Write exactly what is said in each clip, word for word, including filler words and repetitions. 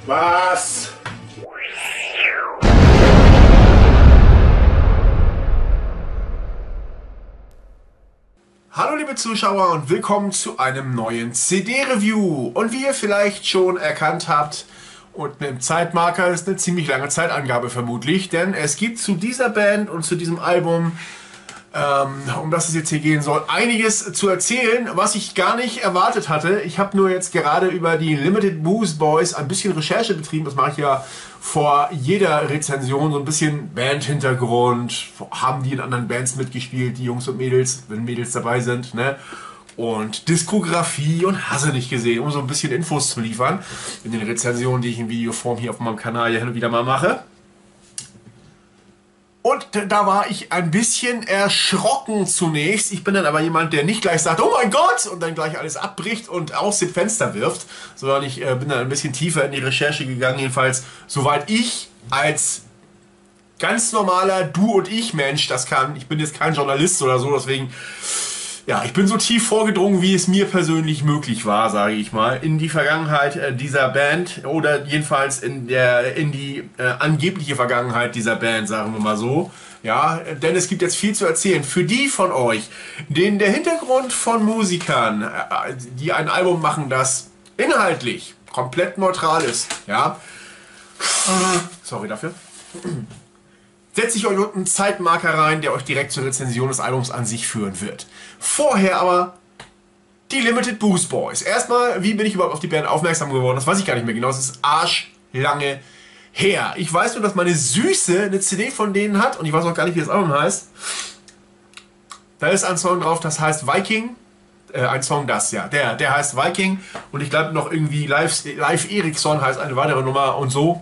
Was? Hallo liebe Zuschauer und willkommen zu einem neuen C D-Review. Und wie ihr vielleicht schon erkannt habt, und mit dem Zeitmarker ist eine ziemlich lange Zeitangabe vermutlich, denn es gibt zu dieser Band und zu diesem Album, ähm, um das es jetzt hier gehen soll, einiges zu erzählen, was ich gar nicht erwartet hatte. Ich habe nur jetzt gerade über die Limited Booze Boys ein bisschen Recherche betrieben. Das mache ich ja vor jeder Rezension, so ein bisschen Bandhintergrund. Haben die in anderen Bands mitgespielt, die Jungs und Mädels, wenn Mädels dabei sind, ne? Und Diskografie und hast du nicht gesehen, um so ein bisschen Infos zu liefern in den Rezensionen, die ich in Videoform hier auf meinem Kanal ja hin und wieder mal mache. Und da war ich ein bisschen erschrocken zunächst. Ich bin dann aber jemand, der nicht gleich sagt, oh mein Gott, und dann gleich alles abbricht und aus dem Fenster wirft, sondern ich äh, bin dann ein bisschen tiefer in die Recherche gegangen, jedenfalls soweit ich als ganz normaler Du- und Ich-Mensch das kann. Ich bin jetzt kein Journalist oder so, deswegen, ja, ich bin so tief vorgedrungen, wie es mir persönlich möglich war, sage ich mal, in die Vergangenheit äh, dieser Band oder jedenfalls in der in die äh, angebliche Vergangenheit dieser Band, sagen wir mal so. Ja, denn es gibt jetzt viel zu erzählen. Für die von euch, denen der Hintergrund von Musikern, äh, die ein Album machen, das inhaltlich komplett neutral ist, ja, sorry dafür, setze ich euch unten einen Zeitmarker rein, der euch direkt zur Rezension des Albums an sich führen wird. Vorher aber die Limited Booze Boys. Erstmal, wie bin ich überhaupt auf die Band aufmerksam geworden? Das weiß ich gar nicht mehr genau. Das ist arschlange her. Ich weiß nur, dass meine Süße eine C D von denen hat und ich weiß auch gar nicht, wie das Album heißt. Da ist ein Song drauf, das heißt Viking. Äh, ein Song, das, ja. Der, der heißt Viking und ich glaube noch irgendwie Live, Live Eriksson heißt eine weitere Nummer und so.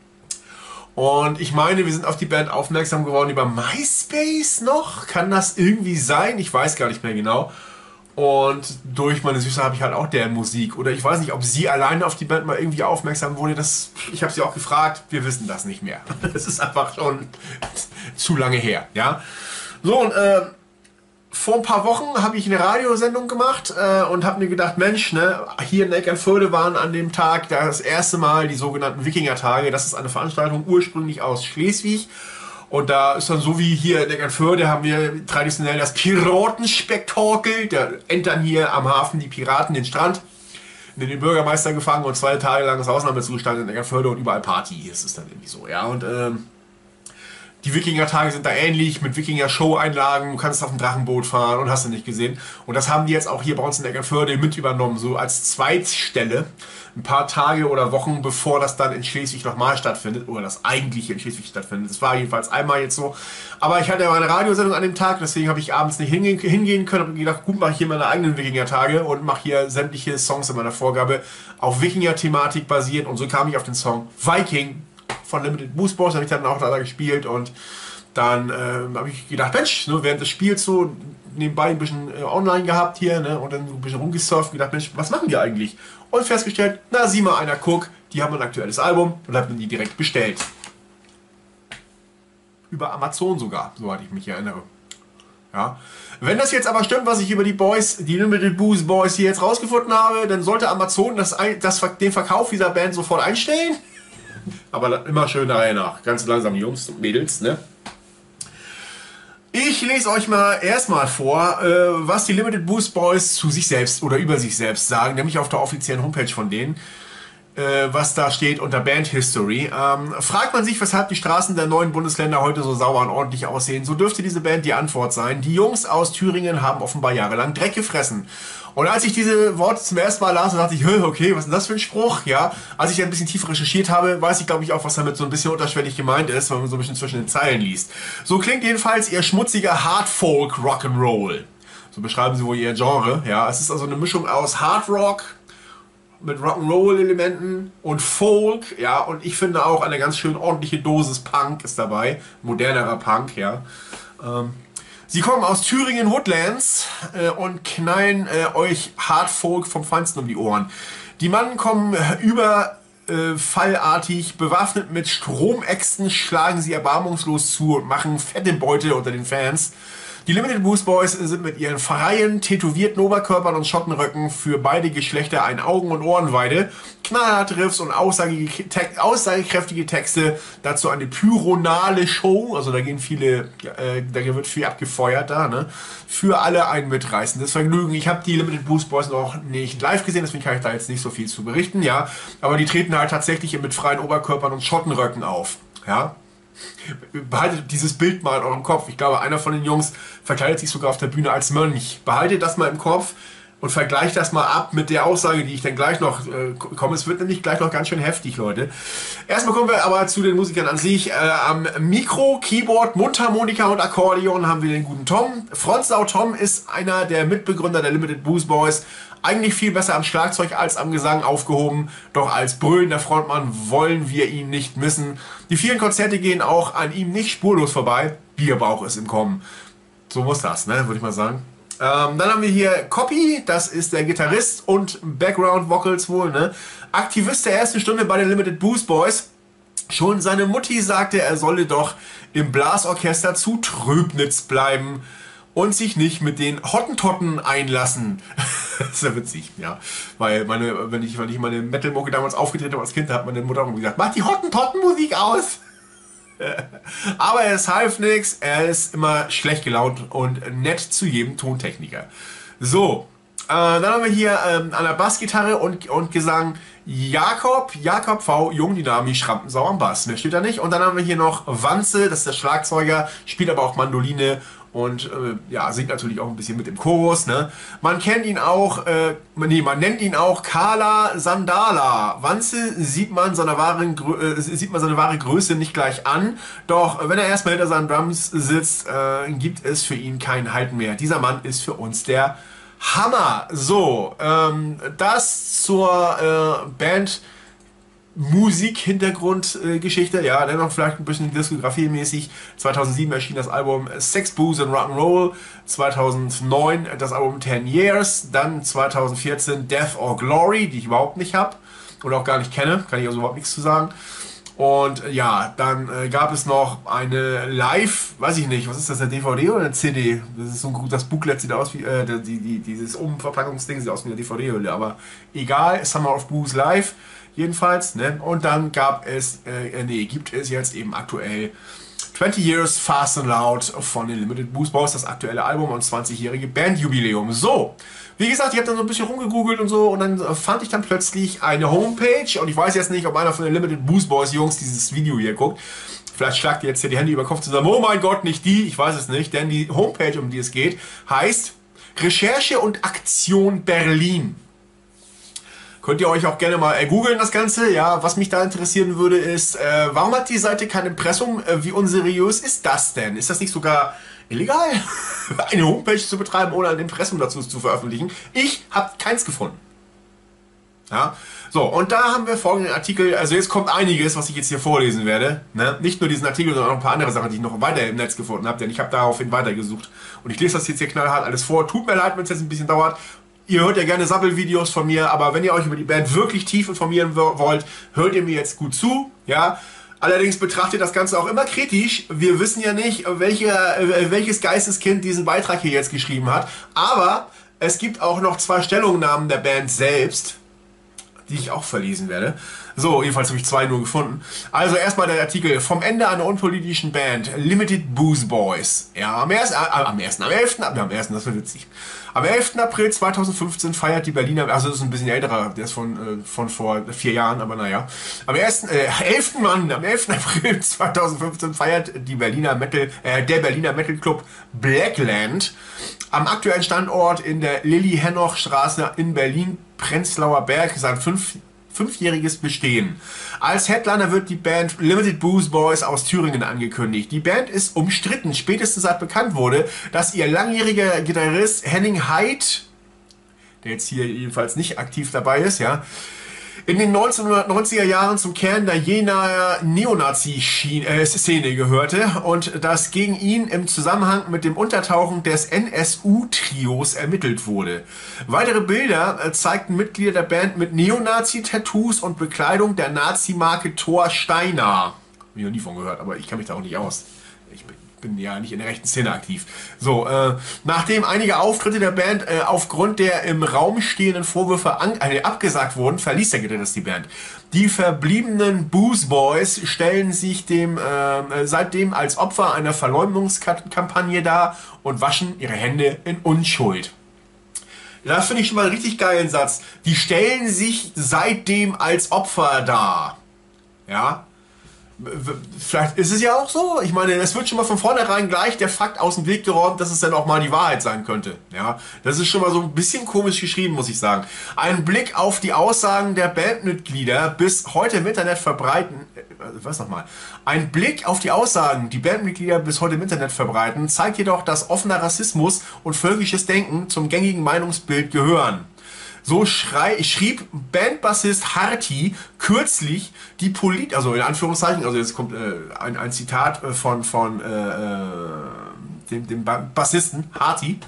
Und ich meine, wir sind auf die Band aufmerksam geworden über MySpace noch. Kann das irgendwie sein? Ich weiß gar nicht mehr genau. Und durch meine Süße habe ich halt auch deren Musik. Oder ich weiß nicht, ob sie alleine auf die Band mal irgendwie aufmerksam wurde. Das, ich habe sie auch gefragt. Wir wissen das nicht mehr. Das ist einfach schon zu lange her. Ja. So, und äh, vor ein paar Wochen habe ich eine Radiosendung gemacht äh, und habe mir gedacht, Mensch, ne, hier in Eckernförde waren an dem Tag das erste Mal die sogenannten Wikinger-Tage. Das ist eine Veranstaltung ursprünglich aus Schleswig. Und da ist dann so wie hier in Eckernförde haben wir traditionell das Piratenspektakel. Da entern hier am Hafen die Piraten den Strand, in den Bürgermeister gefangen und zwei Tage lang das Ausnahmezustand in Eckernförde und überall Party ist es dann irgendwie so. Ja, und ähm, die Wikinger-Tage sind da ähnlich, mit Wikinger-Show-Einlagen, du kannst auf dem Drachenboot fahren und hast du nicht gesehen. Und das haben die jetzt auch hier bei uns in Eckernförde mit übernommen, so als Zweitstelle, ein paar Tage oder Wochen, bevor das dann in Schleswig nochmal stattfindet, oder das eigentliche in Schleswig stattfindet. Das war jedenfalls einmal jetzt so. Aber ich hatte ja meine Radiosendung an dem Tag, deswegen habe ich abends nicht hingehen, hingehen können, habe gedacht, gut, mache ich hier meine eigenen Wikinger-Tage und mache hier sämtliche Songs in meiner Vorgabe auf Wikinger-Thematik basiert. Und so kam ich auf den Song Viking von Limited Booze Boys, habe ich dann auch da gespielt und dann äh, habe ich gedacht, Mensch, ne, während des Spiels so nebenbei ein bisschen äh, online gehabt hier, ne, und dann so ein bisschen rumgesurft, gedacht, Mensch, was machen die eigentlich? Und festgestellt, na sieh mal einer, guck, die haben ein aktuelles Album und habe die direkt bestellt. Über Amazon sogar, soweit ich mich erinnere. Ja. Wenn das jetzt aber stimmt, was ich über die Boys, die Limited Booze Boys hier jetzt rausgefunden habe, dann sollte Amazon das, das, den Verkauf dieser Band sofort einstellen. Aber immer schön der Reihe nach. Ganz langsam, Jungs und Mädels, ne? Ich lese euch mal erstmal vor, äh, was die Limited Booze Boys zu sich selbst oder über sich selbst sagen, nämlich auf der offiziellen Homepage von denen, äh, was da steht unter Band History. Ähm, fragt man sich, weshalb die Straßen der neuen Bundesländer heute so sauber und ordentlich aussehen, so dürfte diese Band die Antwort sein. Die Jungs aus Thüringen haben offenbar jahrelang Dreck gefressen. Und als ich diese Worte zum ersten Mal las, dachte ich, okay, was ist denn das für ein Spruch? Ja, als ich ein bisschen tiefer recherchiert habe, weiß ich, glaube ich, auch, was damit so ein bisschen unterschwellig gemeint ist, wenn man so ein bisschen zwischen den Zeilen liest. So klingt jedenfalls ihr schmutziger Hardfolk Rock'n'Roll. So beschreiben sie wohl ihr Genre. Ja, es ist also eine Mischung aus Hard Rock mit Rock'n'Roll-Elementen und Folk. Ja, und ich finde auch eine ganz schön ordentliche Dosis Punk ist dabei. Modernerer Punk, ja. Ähm, Sie kommen aus Thüringen Woodlands äh, und knallen äh, euch Hardfolk vom Feinsten um die Ohren. Die Mannen kommen äh, überfallartig, äh, bewaffnet mit Stromäxten, schlagen sie erbarmungslos zu und machen fette Beute unter den Fans. Die Limited Boost Boys sind mit ihren freien, tätowierten Oberkörpern und Schottenröcken für beide Geschlechter ein Augen- und Ohrenweide. Knallharte Riffs und aussagekräftige Texte. Dazu eine pyronale Show. Also da gehen viele, äh, da wird viel abgefeuert da, ne? Für alle ein mitreißendes Vergnügen. Ich habe die Limited Boost Boys noch nicht live gesehen, deswegen kann ich da jetzt nicht so viel zu berichten, ja. Aber die treten halt tatsächlich mit freien Oberkörpern und Schottenröcken auf, ja. Behaltet dieses Bild mal in eurem Kopf. Ich glaube, einer von den Jungs verkleidet sich sogar auf der Bühne als Mönch. Behaltet das mal im Kopf und vergleicht das mal ab mit der Aussage, die ich dann gleich noch äh, komme. Es wird nämlich gleich noch ganz schön heftig, Leute. Erstmal kommen wir aber zu den Musikern an sich. Äh, am Mikro, Keyboard, Mundharmonika und Akkordeon haben wir den guten Tom. Frontsau Tom ist einer der Mitbegründer der Limited Boost Boys. Eigentlich viel besser am Schlagzeug als am Gesang aufgehoben, doch als brüllender Frontmann wollen wir ihn nicht missen. Die vielen Konzerte gehen auch an ihm nicht spurlos vorbei. Bierbauch ist im Kommen. So muss das, ne, würde ich mal sagen. Ähm, dann haben wir hier Copy, das ist der Gitarrist und Background Vocals wohl, ne. Aktivist der ersten Stunde bei den Limited Boost Boys. Schon seine Mutti sagte, er solle doch im Blasorchester zu Tröbnitz bleiben und sich nicht mit den Hottentotten einlassen. Das ist ja witzig, ja. Weil meine, wenn ich, wenn ich meine Metal-Mucke damals aufgetreten habe als Kind, hat meine Mutter auch gesagt, mach die Hottentotten-Musik aus. Aber es half nichts, er ist immer schlecht gelaunt und nett zu jedem Tontechniker. So, äh, dann haben wir hier ähm, an der Bassgitarre und, und Gesang Jakob, Jakob V, Jung, dynamisch, Schrampensau am Bass, mehr steht da nicht. Und dann haben wir hier noch Wanze, das ist der Schlagzeuger, spielt aber auch Mandoline und äh, ja, singt natürlich auch ein bisschen mit im Chorus, ne? Man kennt ihn auch, äh, nee, man nennt ihn auch Kala Sandala. Wanze sieht man seine wahre, äh, sieht man seine wahre Größe nicht gleich an, doch wenn er erstmal hinter seinen Drums sitzt, äh, gibt es für ihn keinen Halt mehr. Dieser Mann ist für uns der Hammer. So, ähm, das zur äh, Band Musik-Hintergrundgeschichte, äh, ja, dennoch vielleicht ein bisschen diskografiemäßig. zweitausendsieben erschien das Album Sex, Booze and Rock'n'Roll, zweitausendneun das Album ten years, dann zweitausendvierzehn Death or Glory, die ich überhaupt nicht habe oder auch gar nicht kenne, kann ich also überhaupt nichts zu sagen. Und äh, ja, dann äh, gab es noch eine Live, weiß ich nicht, was ist das, eine D V D oder eine C D? Das ist so ein, das Booklet sieht aus wie, äh, die, die, dieses Umverpackungsding sieht aus wie eine D V D-Hülle, aber egal, Summer of Booze Live, jedenfalls, ne? Und dann gab es, äh, nee, gibt es jetzt eben aktuell twenty years Fast and Loud von den Limited Boost Boys, das aktuelle Album und zwanzigjährige Bandjubiläum. So, wie gesagt, ich habe dann so ein bisschen rumgegoogelt und so und dann fand ich dann plötzlich eine Homepage und ich weiß jetzt nicht, ob einer von den Limited Boost Boys Jungs dieses Video hier guckt. Vielleicht schlagt ihr jetzt hier die Hände über den Kopf zusammen, oh mein Gott, nicht die, ich weiß es nicht, denn die Homepage, um die es geht, heißt Recherche und Aktion Berlin. Könnt ihr euch auch gerne mal äh, googeln das Ganze. Ja, was mich da interessieren würde ist, äh, warum hat die Seite kein Impressum? Äh, wie unseriös ist das denn? Ist das nicht sogar illegal, eine Homepage zu betreiben, ohne ein Impressum dazu zu veröffentlichen? Ich habe keins gefunden. Ja, so, und da haben wir folgenden Artikel, also jetzt kommt einiges, was ich jetzt hier vorlesen werde. Ne? Nicht nur diesen Artikel, sondern auch ein paar andere Sachen, die ich noch weiter im Netz gefunden habe, denn ich habe daraufhin weitergesucht. Und ich lese das jetzt hier knallhart alles vor. Tut mir leid, wenn es jetzt ein bisschen dauert. Ihr hört ja gerne Sappelvideos von mir, aber wenn ihr euch über die Band wirklich tief informieren wollt, hört ihr mir jetzt gut zu, ja. Allerdings betrachtet das Ganze auch immer kritisch. Wir wissen ja nicht, welche, welches Geisteskind diesen Beitrag hier jetzt geschrieben hat, aber es gibt auch noch zwei Stellungnahmen der Band selbst, die ich auch verlesen werde. So, jedenfalls habe ich zwei nur gefunden. Also erstmal der Artikel vom Ende einer unpolitischen Band, Limited Boost Boys. Ja, am ersten, äh, am ersten, am elften, am ersten, das wird witzig. Am elften April zweitausendfünfzehn feiert die Berliner, also das ist ein bisschen älterer, der ist von, äh, von vor vier Jahren, aber naja. Am ersten, äh, elften Mann, am elften April zweitausendfünfzehn feiert die Berliner Metal, äh, der Berliner Metal Club Blackland am aktuellen Standort in der Lilly-Henoch-Straße in Berlin, Prenzlauer Berg, sein fünf, fünfjähriges Bestehen. Als Headliner wird die Band Limited Boost Boys aus Thüringen angekündigt. Die Band ist umstritten, spätestens seit bekannt wurde, dass ihr langjähriger Gitarrist Henning Heid, der jetzt hier jedenfalls nicht aktiv dabei ist, ja, in den neunzehnhundertneunziger Jahren zum Kern der Jenaer Neonazi-Szene gehörte und dass gegen ihn im Zusammenhang mit dem Untertauchen des N S U-Trios ermittelt wurde. Weitere Bilder zeigten Mitglieder der Band mit Neonazi-Tattoos und Bekleidung der Nazi-Marke Thor Steiner. Hab ich noch nie von gehört, aber ich kann mich da auch nicht aus. Ich bin bin ja nicht in der rechten Szene aktiv. So, äh, nachdem einige Auftritte der Band äh, aufgrund der im Raum stehenden Vorwürfe an, äh, abgesagt wurden, verließ der Gitarrist die Band. Die verbliebenen Booze Boys stellen sich dem äh, seitdem als Opfer einer Verleumdungskampagne dar und waschen ihre Hände in Unschuld. Das finde ich schon mal einen richtig geilen Satz. Die stellen sich seitdem als Opfer dar. Ja. Vielleicht ist es ja auch so. Ich meine, es wird schon mal von vornherein gleich der Fakt aus dem Weg geräumt, dass es dann auch mal die Wahrheit sein könnte. Ja, das ist schon mal so ein bisschen komisch geschrieben, muss ich sagen. Ein Blick auf die Aussagen der Bandmitglieder bis heute im Internet verbreiten. Äh, was nochmal? Ein Blick auf die Aussagen, die Bandmitglieder bis heute im Internet verbreiten, zeigt jedoch, dass offener Rassismus und völkisches Denken zum gängigen Meinungsbild gehören. So schrei, schrieb Bandbassist Harty kürzlich die Polit, also in Anführungszeichen, also jetzt kommt äh, ein, ein Zitat von, von äh, dem, dem Bassisten Harty.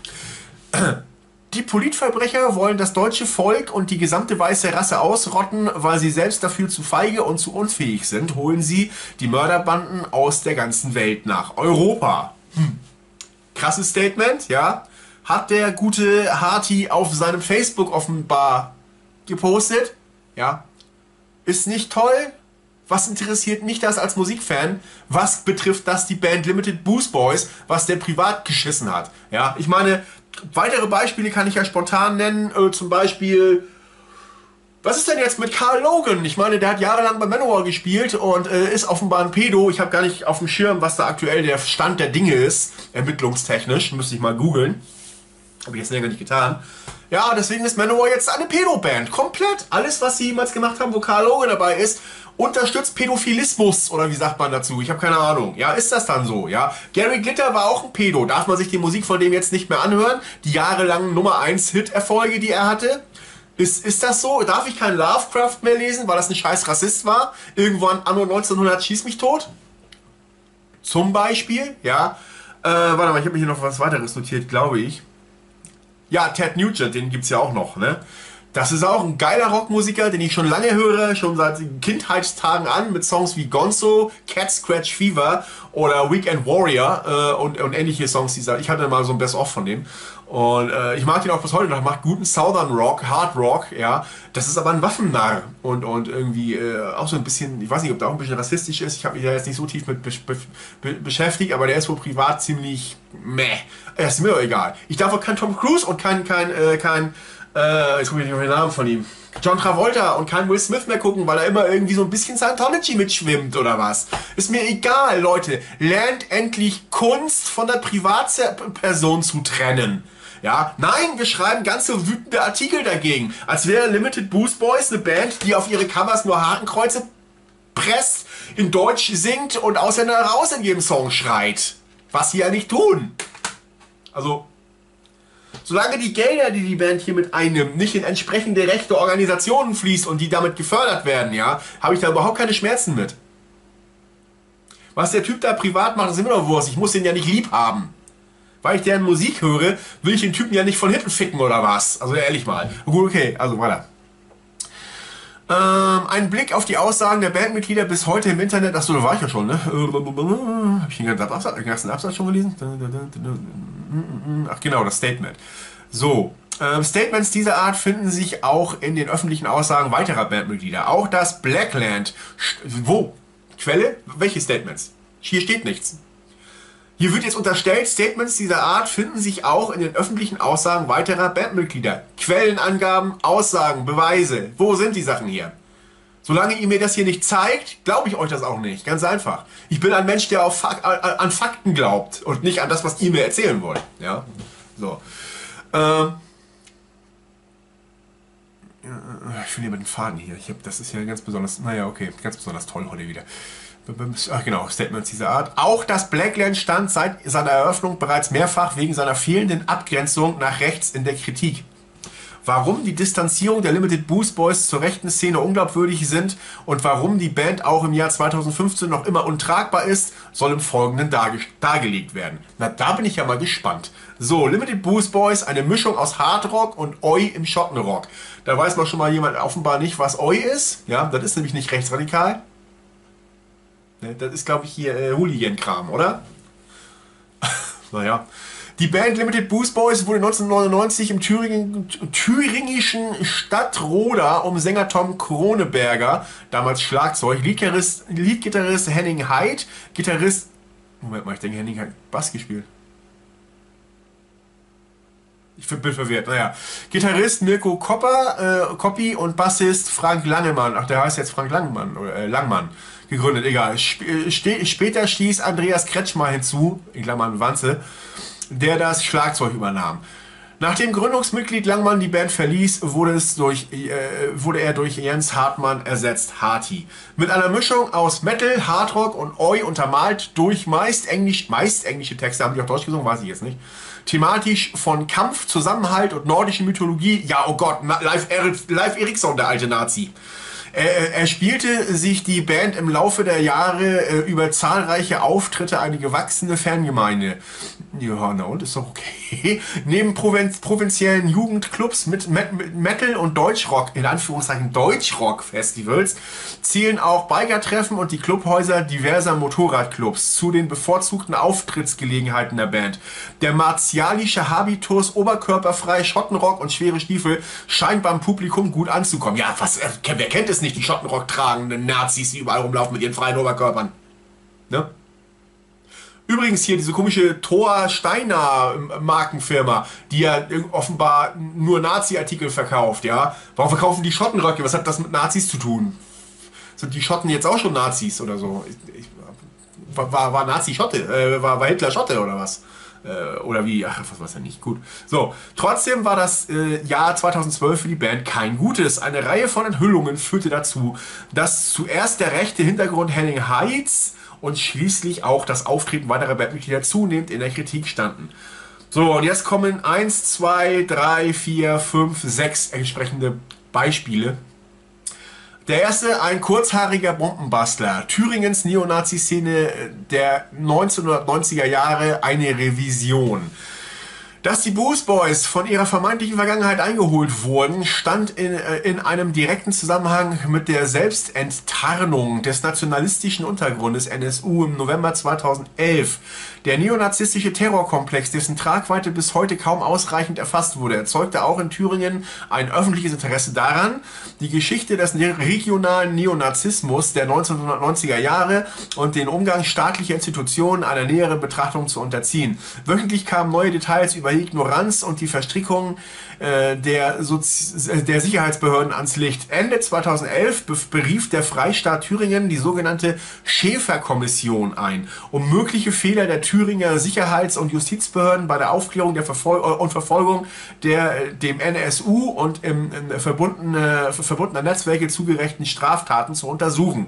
Die Politverbrecher wollen das deutsche Volk und die gesamte weiße Rasse ausrotten, weil sie selbst dafür zu feige und zu unfähig sind, holen sie die Mörderbanden aus der ganzen Welt nach Europa. Hm. Krasses Statement, ja. Hat der gute Harty auf seinem Facebook offenbar gepostet. Ja. Ist nicht toll. Was interessiert mich das als Musikfan? Was betrifft das die Band Limited Booze Boys, was der privat geschissen hat? Ja, ich meine, weitere Beispiele kann ich ja spontan nennen. Äh, zum Beispiel, was ist denn jetzt mit Carl Logan? Ich meine, der hat jahrelang bei Manowar gespielt und äh, ist offenbar ein Pedo. Ich habe gar nicht auf dem Schirm, was da aktuell der Stand der Dinge ist. Ermittlungstechnisch. Müsste ich mal googeln. Habe ich jetzt länger nicht getan. Ja, deswegen ist Manowar jetzt eine Pedo-Band. Komplett. Alles, was sie jemals gemacht haben, wo Carl Logan dabei ist, unterstützt Pädophilismus. Oder wie sagt man dazu? Ich habe keine Ahnung. Ja, ist das dann so? Ja, Gary Glitter war auch ein Pedo. Darf man sich die Musik von dem jetzt nicht mehr anhören? Die jahrelangen Nummer eins Hit-Erfolge, die er hatte? Ist, ist das so? Darf ich keinen Lovecraft mehr lesen, weil das ein scheiß Rassist war? Irgendwann anno neunzehnhundert schieß mich tot? Zum Beispiel, ja. Äh, warte mal, ich habe mir hier noch was weiteres notiert, glaube ich. Ja, Ted Nugent, den gibt's ja auch noch, ne? Das ist auch ein geiler Rockmusiker, den ich schon lange höre, schon seit Kindheitstagen an, mit Songs wie Gonzo, Cat Scratch Fever oder Weekend Warrior äh, und, und ähnliche Songs. Dieser, ich hatte mal so ein Best-of von dem. Und äh, ich mag ihn auch bis heute noch, macht guten Southern Rock, Hard Rock, ja. Das ist aber ein Waffennarr und, und irgendwie äh, auch so ein bisschen, ich weiß nicht, ob der auch ein bisschen rassistisch ist. Ich habe mich da jetzt nicht so tief mit be be beschäftigt, aber der ist wohl privat ziemlich meh. Ja, ist mir doch egal. Ich darf auch kein Tom Cruise und kein, kein, äh, kein, äh, jetzt gucke ich nicht auf den Namen von ihm. John Travolta und kein Will Smith mehr gucken, weil er immer irgendwie so ein bisschen Scientology mitschwimmt oder was. Ist mir egal, Leute. Lernt endlich Kunst von der Privatperson zu trennen. Ja, nein, wir schreiben ganze wütende Artikel dagegen. Als wäre Limited Booze Boys eine Band, die auf ihre Covers nur Hakenkreuze presst, in Deutsch singt und Ausländer raus in jedem Song schreit. Was sie ja nicht tun. Also, solange die Gelder, die die Band hier mit einnimmt, nicht in entsprechende rechte Organisationen fließt und die damit gefördert werden, ja, habe ich da überhaupt keine Schmerzen mit. Was der Typ da privat macht, ist immer noch Wurst. Ich muss den ja nicht lieb haben. Weil ich deren Musik höre, will ich den Typen ja nicht von hinten ficken oder was. Also ehrlich mal. Gut, okay, also weiter. Ähm, ein Blick auf die Aussagen der Bandmitglieder bis heute im Internet. Achso, da war ich ja schon, ne? Habe ich den ganzen Absatz, den ganzen Absatz schon gelesen? Ach genau, das Statement. So, ähm, Statements dieser Art finden sich auch in den öffentlichen Aussagen weiterer Bandmitglieder. Auch das Blackland. Wo? Quelle? Welche Statements? Hier steht nichts. Hier wird jetzt unterstellt, Statements dieser Art finden sich auch in den öffentlichen Aussagen weiterer Bandmitglieder. Quellenangaben, Aussagen, Beweise. Wo sind die Sachen hier? Solange ihr mir das hier nicht zeigt, glaube ich euch das auch nicht. Ganz einfach. Ich bin ein Mensch, der auf Fak an Fakten glaubt und nicht an das, was ihr mir erzählen wollt. Ja? So. Ähm. Ich finde über den Faden hier. Ich hab, das ist ja ganz besonders, naja, okay, ganz besonders toll heute wieder. Ach genau, Statements dieser Art. Auch das Blackland stand seit seiner Eröffnung bereits mehrfach wegen seiner fehlenden Abgrenzung nach rechts in der Kritik. Warum die Distanzierung der Limited Booze Boys zur rechten Szene unglaubwürdig sind und warum die Band auch im Jahr zweitausendfünfzehn noch immer untragbar ist, soll im Folgenden darge dargelegt werden. Na, da bin ich ja mal gespannt. So, Limited Booze Boys, eine Mischung aus Hardrock und Oi im Schottenrock. Da weiß man schon mal jemand offenbar nicht, was Oi ist. Ja, das ist nämlich nicht rechtsradikal. Das ist, glaube ich, hier äh, Hooligan-Kram, oder? Naja. Die Band Limited Boost Boys wurde neunzehnhundertneunundneunzig im Thüringen, thüringischen Stadtroda um Sänger Tom Kroneberger, damals Schlagzeug, Leadgitarrist, Leadgitarrist Henning Heid, Gitarrist, Moment mal, ich denke, Henning hat Bass gespielt. Ich bin verwirrt, naja. Gitarrist Mirko Kopper, äh, Koppi und Bassist Frank Langemann, ach, der heißt jetzt Frank Langmann, oder äh, Langmann, gegründet, egal. Sp später stieß Andreas Kretschmer hinzu, in Klammern Wanze, der das Schlagzeug übernahm. Nachdem Gründungsmitglied Langmann die Band verließ, wurde, es durch, äh, wurde er durch Jens Hartmann ersetzt, Harti. Mit einer Mischung aus Metal, Hardrock und Oi untermalt durch meist, Englisch, meist englische Texte, haben die auch Deutsch gesungen, weiß ich jetzt nicht. Thematisch von Kampf, Zusammenhalt und nordische Mythologie. Ja, oh Gott, Live, Live Eriksson, der alte Nazi. Er, er spielte sich die Band im Laufe der Jahre äh, über zahlreiche Auftritte eine gewachsene Fangemeinde. Ja, na und, ist doch okay. Neben Provinz, provinziellen Jugendclubs mit, mit, mit Metal- und Deutschrock, in Anführungszeichen Deutschrock-Festivals, zählen auch Bikertreffen und die Clubhäuser diverser Motorradclubs zu den bevorzugten Auftrittsgelegenheiten der Band. Der martialische Habitus, oberkörperfrei, Schottenrock und schwere Stiefel scheint beim Publikum gut anzukommen. Ja, was, äh, wer kennt es nicht, die Schottenrock tragenden Nazis, die überall rumlaufen mit ihren freien Oberkörpern. Ne? Übrigens hier diese komische Thor Steiner Markenfirma, die ja offenbar nur Nazi-Artikel verkauft, ja. Warum verkaufen die Schottenröcke? Was hat das mit Nazis zu tun? Sind die Schotten jetzt auch schon Nazis oder so? Ich, ich, war, war Nazi Schotte? Äh, war, war Hitler Schotte oder was? Äh, oder wie? Ach, was weiß ja nicht. Gut. So, trotzdem war das äh, Jahr zweitausendzwölf für die Band kein gutes. Eine Reihe von Enthüllungen führte dazu, dass zuerst der rechte Hintergrund Henning Heitz und schließlich auch das Auftreten weiterer Bandmitglieder zunehmend in der Kritik standen. So, und jetzt kommen eins, zwei, drei, vier, fünf, sechs entsprechende Beispiele. Der erste, ein kurzhaariger Bombenbastler. Thüringens Neonazi-Szene der neunzehnhundertneunziger Jahre, eine Revision. Dass die Boost Boys von ihrer vermeintlichen Vergangenheit eingeholt wurden, stand in, in einem direkten Zusammenhang mit der Selbstenttarnung des nationalistischen Untergrundes N S U im November zweitausendelf. Der neonazistische Terrorkomplex, dessen Tragweite bis heute kaum ausreichend erfasst wurde, erzeugte auch in Thüringen ein öffentliches Interesse daran, die Geschichte des regionalen Neonazismus der neunzehnhundertneunziger Jahre und den Umgang staatlicher Institutionen einer näheren Betrachtung zu unterziehen. Wöchentlich kamen neue Details über die Ignoranz und die Verstrickung äh, der, Sozi der Sicherheitsbehörden ans Licht. Ende zweitausendelf berief der Freistaat Thüringen die sogenannte Schäfer-Kommission ein, um mögliche Fehler der Thüringer Sicherheits- und Justizbehörden bei der Aufklärung der Verfol und Verfolgung der dem N S U und im, im verbundene, verbundener Netzwerke zugerechten Straftaten zu untersuchen.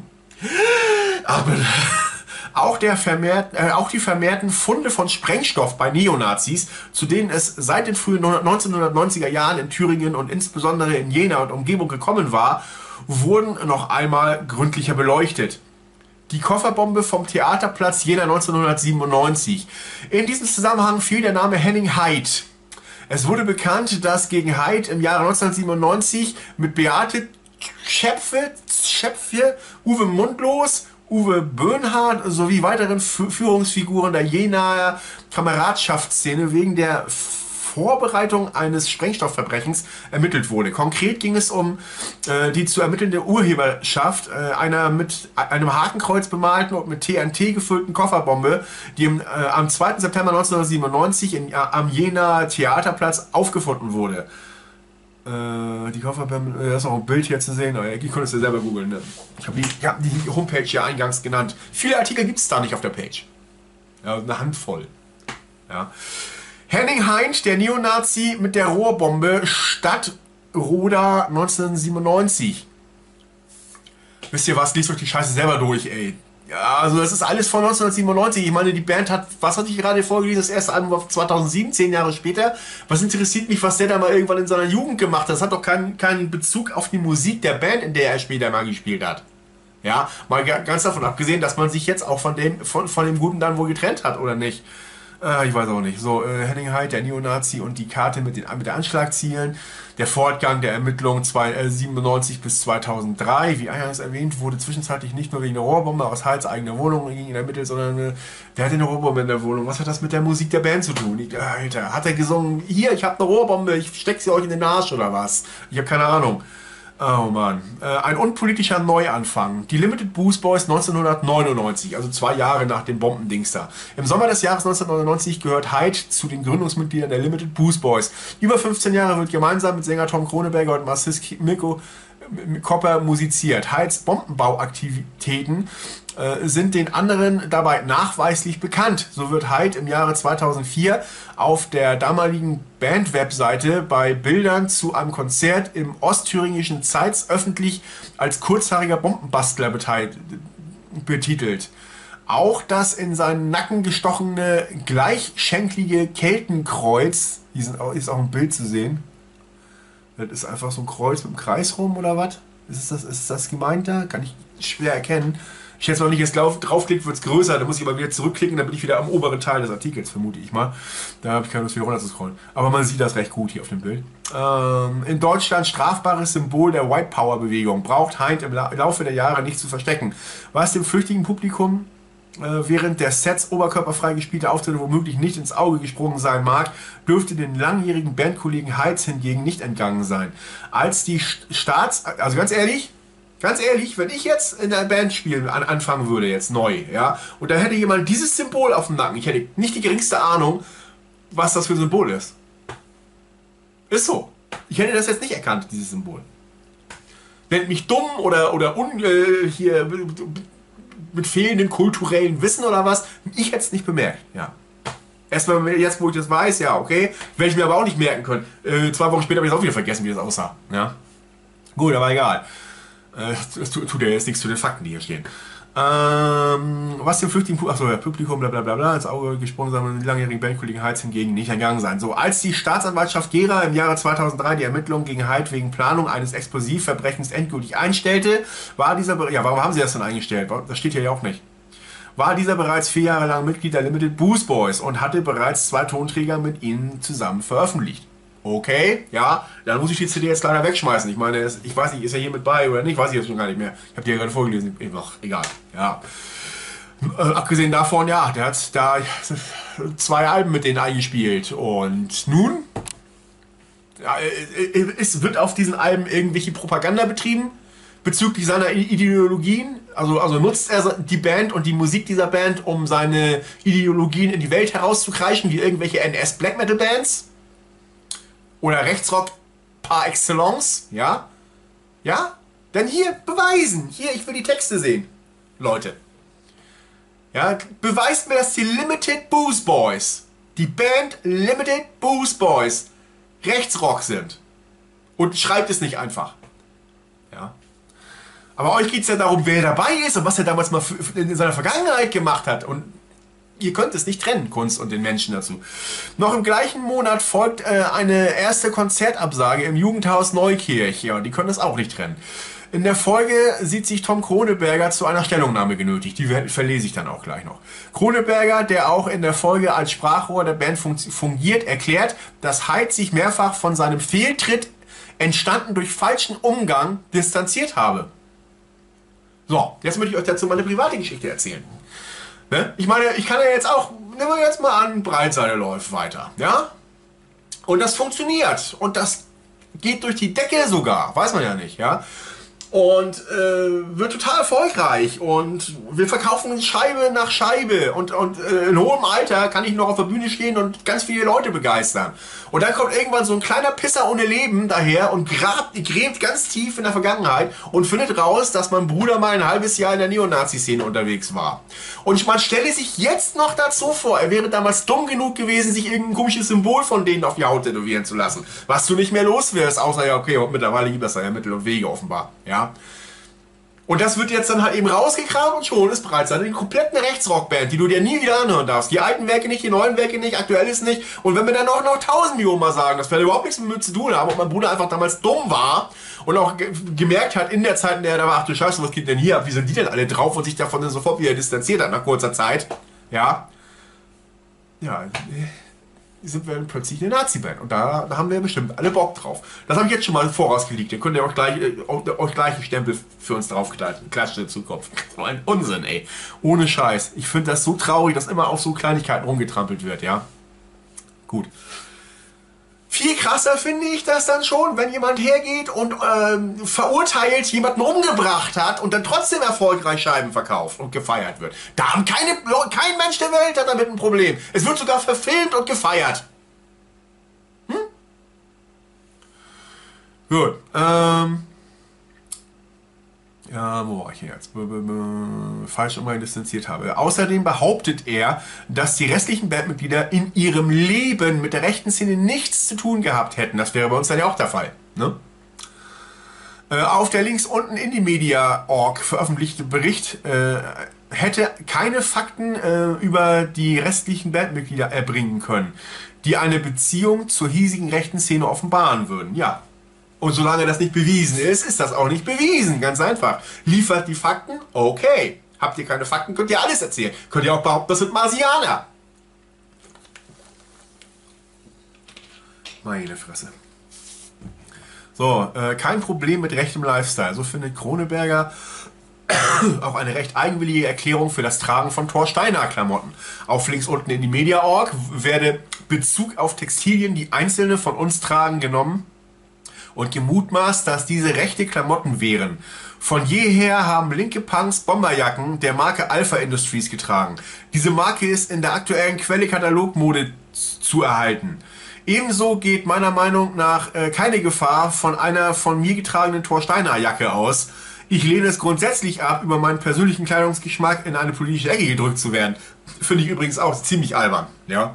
Aber Auch, der vermehrt, äh, auch die vermehrten Funde von Sprengstoff bei Neonazis, zu denen es seit den frühen neunzehnhundertneunziger Jahren in Thüringen und insbesondere in Jena und Umgebung gekommen war, wurden noch einmal gründlicher beleuchtet. Die Kofferbombe vom Theaterplatz Jena neunzehnhundertsiebenundneunzig. In diesem Zusammenhang fiel der Name Henning Heid. Es wurde bekannt, dass gegen Heid im Jahre neunzehnhundertsiebenundneunzig mit Beate Schäpfe, Schäpfe, Uwe Mundlos, Uwe Böhnhardt sowie weiteren Führungsfiguren der Jenaer Kameradschaftsszene wegen der Vorbereitung eines Sprengstoffverbrechens ermittelt wurde. Konkret ging es um äh, die zu ermittelnde Urheberschaft äh, einer mit einem Hakenkreuz bemalten und mit T N T gefüllten Kofferbombe, die im, äh, am zweiten September neunzehnhundertsiebenundneunzig in, äh, am Jenaer Theaterplatz aufgefunden wurde. Äh, die Kofferbombe, da ist auch ein Bild hier zu sehen, aber ich konnte es ja selber googeln. Ne? Ich habe die, hab die Homepage ja eingangs genannt. Viele Artikel gibt es da nicht auf der Page. Ja, eine Handvoll. Ja. Henning Heid, der Neonazi mit der Rohrbombe, Stadtroda neunzehnhundertsiebenundneunzig. Wisst ihr was, liest euch die Scheiße selber durch, ey. Ja, also das ist alles von neunzehnhundertsiebenundneunzig. Ich meine, die Band hat, was hatte ich gerade vorgelesen, das erste Album war zweitausendsieben, zehn Jahre später. Was interessiert mich, was der da mal irgendwann in seiner Jugend gemacht hat? Das hat doch keinen, keinen Bezug auf die Musik der Band, in der er später mal gespielt hat. Ja, mal ganz davon abgesehen, dass man sich jetzt auch von dem, von, von dem Guten dann wohl getrennt hat, oder nicht? Äh, ich weiß auch nicht. So, äh, Henning Hyde, der Neonazi und die Karte mit den mit der Anschlagzielen. Der Fortgang der Ermittlungen siebenundneunzig bis zweitausenddrei, wie eingangs erwähnt, wurde zwischenzeitlich nicht nur wegen der Rohrbombe aus Hydes eigener Wohnung gegen ihn ermittelt, sondern äh, der hatte eine Rohrbombe in der Wohnung. Was hat das mit der Musik der Band zu tun? Ich, Alter, hat er gesungen, hier, ich habe eine Rohrbombe, ich steck sie euch in den Arsch oder was? Ich habe keine Ahnung. Oh Mann. Äh, ein unpolitischer Neuanfang. Die Limited Boost Boys neunzehnhundertneunundneunzig, also zwei Jahre nach dem Bombendings da. Im Sommer des Jahres neunzehnhundertneunundneunzig gehört Hyde zu den Gründungsmitgliedern der Limited Boost Boys. Über fünfzehn Jahre wird gemeinsam mit Sänger Tom Kroneberger und Bassist Mirko Kopper musiziert. Hydes Bombenbauaktivitäten äh, sind den anderen dabei nachweislich bekannt. So wird Hyde im Jahre zweitausendvier auf der damaligen Band-Webseite bei Bildern zu einem Konzert im ostthüringischen Zeitz öffentlich als kurzhaariger Bombenbastler betitelt. Auch das in seinen Nacken gestochene gleichschenklige Keltenkreuz, hier sind auch, ist auch ein Bild zu sehen. Das ist einfach so ein Kreuz mit einem Kreis rum oder was? Ist das, ist das gemeint da? Kann ich schwer erkennen. Ich jetzt noch nicht jetzt draufklickt, wird es größer. Da muss ich aber wieder zurückklicken, dann bin ich wieder am oberen Teil des Artikels, vermute ich mal. Da habe ich keine Lust, wieder runter zu scrollen. Aber man sieht das recht gut hier auf dem Bild. Ähm, in Deutschland strafbares Symbol der White Power Bewegung. Braucht Hyde im Laufe der Jahre nicht zu verstecken. Was dem flüchtigen Publikum während der Sets oberkörperfrei gespielte Auftritte womöglich nicht ins Auge gesprungen sein mag, dürfte den langjährigen Bandkollegen Hyde hingegen nicht entgangen sein. Als die Staats... Also ganz ehrlich, ganz ehrlich, wenn ich jetzt in der Band spielen an, anfangen würde, jetzt neu, ja, und da hätte jemand dieses Symbol auf dem Nacken, ich hätte nicht die geringste Ahnung, was das für ein Symbol ist. Ist so. Ich hätte das jetzt nicht erkannt, dieses Symbol. Nennt mich dumm oder, oder un, äh, hier... mit fehlendem kulturellen Wissen oder was. Ich hätte es nicht bemerkt, ja. Erstmal jetzt, wo ich das weiß, ja, okay. Werde ich mir aber auch nicht merken können. Äh, zwei Wochen später habe ich es auch wieder vergessen, wie das aussah. Ja. Gut, aber egal. Äh, das tut ja jetzt nichts zu den Fakten, die hier stehen. Ähm, was dem flüchtigen Publikum, achso, ja, Publikum, bla bla bla bla, ins Auge gesprungen sein und die langjährigen Bandkollegen Hyde hingegen nicht entgangen sein. So, als die Staatsanwaltschaft Gera im Jahre zweitausenddrei die Ermittlungen gegen Hyde wegen Planung eines Explosivverbrechens endgültig einstellte, war dieser, ja, warum haben sie das denn eingestellt? Das steht hier ja auch nicht. War dieser bereits vier Jahre lang Mitglied der Limited Boost Boys und hatte bereits zwei Tonträger mit ihnen zusammen veröffentlicht. Okay, ja, dann muss ich die C D jetzt leider wegschmeißen. Ich meine, ich weiß nicht, ist er hier mit bei oder nicht, weiß ich jetzt schon gar nicht mehr. Ich habe die ja gerade vorgelesen. Ach, egal, ja. Äh, abgesehen davon, ja, der hat da zwei Alben mit denen eingespielt. Und nun? Ja, es wird auf diesen Alben irgendwelche Propaganda betrieben bezüglich seiner Ideologien. Also, also nutzt er die Band und die Musik dieser Band, um seine Ideologien in die Welt herauszukreischen, wie irgendwelche N S-Black Metal Bands? Oder Rechtsrock par excellence, ja? Ja? Dann hier, beweisen. Hier, ich will die Texte sehen. Leute. Ja, beweist mir, dass die Limited Boost Boys, die Band Limited Boost Boys, Rechtsrock sind. Und schreibt es nicht einfach. Ja? Aber euch geht es ja darum, wer dabei ist und was er damals mal in seiner Vergangenheit gemacht hat. Und ihr könnt es nicht trennen, Kunst und den Menschen dazu. Noch im gleichen Monat folgt äh, eine erste Konzertabsage im Jugendhaus Neukirch. Ja, die können es auch nicht trennen. In der Folge sieht sich Tom Kroneberger zu einer Stellungnahme genötigt. Die verlese ich dann auch gleich noch. Kroneberger, der auch in der Folge als Sprachrohr der Band fungiert, erklärt, dass Hyde sich mehrfach von seinem Fehltritt, entstanden durch falschen Umgang, distanziert habe. So, jetzt möchte ich euch dazu meine private Geschichte erzählen. Ne? Ich meine, ich kann ja jetzt auch, nehmen wir jetzt mal an, Breitseite läuft weiter, ja? Und das funktioniert. Und das geht durch die Decke sogar, weiß man ja nicht, ja? Und äh, wird total erfolgreich und wir verkaufen Scheibe nach Scheibe und, und äh, in hohem Alter kann ich noch auf der Bühne stehen und ganz viele Leute begeistern. Und dann kommt irgendwann so ein kleiner Pisser ohne Leben daher und grabt, gräbt ganz tief in der Vergangenheit und findet raus, dass mein Bruder mal ein halbes Jahr in der Neonazi-Szene unterwegs war. Und man stelle sich jetzt noch dazu vor, er wäre damals dumm genug gewesen, sich irgendein komisches Symbol von denen auf die Haut tätowieren zu lassen. Was du nicht mehr los wirst, außer ja, okay, mittlerweile gibt es ja Mittel und Wege offenbar. Ja. Und das wird jetzt dann halt eben rausgekramt und schon ist bereits eine komplette Rechtsrockband, die du dir nie wieder anhören darfst. Die alten Werke nicht, die neuen Werke nicht, aktuelles nicht. Und wenn wir dann auch noch tausend Millionen mal sagen, das werde überhaupt nichts mit zu tun haben, ob mein Bruder einfach damals dumm war und auch ge gemerkt hat in der Zeit, in der er da war, ach du Scheiße, was geht denn hier ab? Wie sind die denn alle drauf und sich davon dann sofort wieder distanziert hat nach kurzer Zeit? Ja. ja, sind wir plötzlich eine Nazi-Band. Und da, da haben wir bestimmt alle Bock drauf. Das habe ich jetzt schon mal vorausgelegt. Ihr könnt ja auch gleich, äh, euch gleich einen Stempel für uns draufklatschen. Klatscht zu Kopf. So ein Unsinn, ey. Ohne Scheiß. Ich finde das so traurig, dass immer auf so Kleinigkeiten rumgetrampelt wird, ja. Gut. Viel krasser finde ich das dann schon, wenn jemand hergeht und ähm, verurteilt jemanden umgebracht hat und dann trotzdem erfolgreich Scheiben verkauft und gefeiert wird. Da haben keine, kein Mensch der Welt hat damit ein Problem. Es wird sogar verfilmt und gefeiert. Hm? Gut. Ähm... Ja, wo war ich jetzt? Falsch immer distanziert habe. Außerdem behauptet er, dass die restlichen Bandmitglieder in ihrem Leben mit der rechten Szene nichts zu tun gehabt hätten. Das wäre bei uns dann ja auch der Fall. Ne? Äh, auf der links unten Indie-Media Punkt org veröffentlichte Bericht äh, hätte keine Fakten äh, über die restlichen Bandmitglieder erbringen können, die eine Beziehung zur hiesigen rechten Szene offenbaren würden. Ja. Und solange das nicht bewiesen ist, ist das auch nicht bewiesen. Ganz einfach. Liefert die Fakten? Okay. Habt ihr keine Fakten, könnt ihr alles erzählen. Könnt ihr auch behaupten, das sind Marsianer. Meine Fresse. So, äh, kein Problem mit rechtem Lifestyle. So findet Kroneberger auch eine recht eigenwillige Erklärung für das Tragen von Thor Steiner Klamotten. Auf links unten in die Media Punkt org werde Bezug auf Textilien, die Einzelne von uns tragen, genommen und gemutmaßt, dass diese rechte Klamotten wären. Von jeher haben linke Punks Bomberjacken der Marke Alpha Industries getragen. Diese Marke ist in der aktuellen Quelle Katalogmode zu erhalten. Ebenso geht meiner Meinung nach äh, keine Gefahr von einer von mir getragenen Thor Steiner Jacke aus. Ich lehne es grundsätzlich ab, über meinen persönlichen Kleidungsgeschmack in eine politische Ecke gedrückt zu werden. Finde ich übrigens auch ziemlich albern, ja.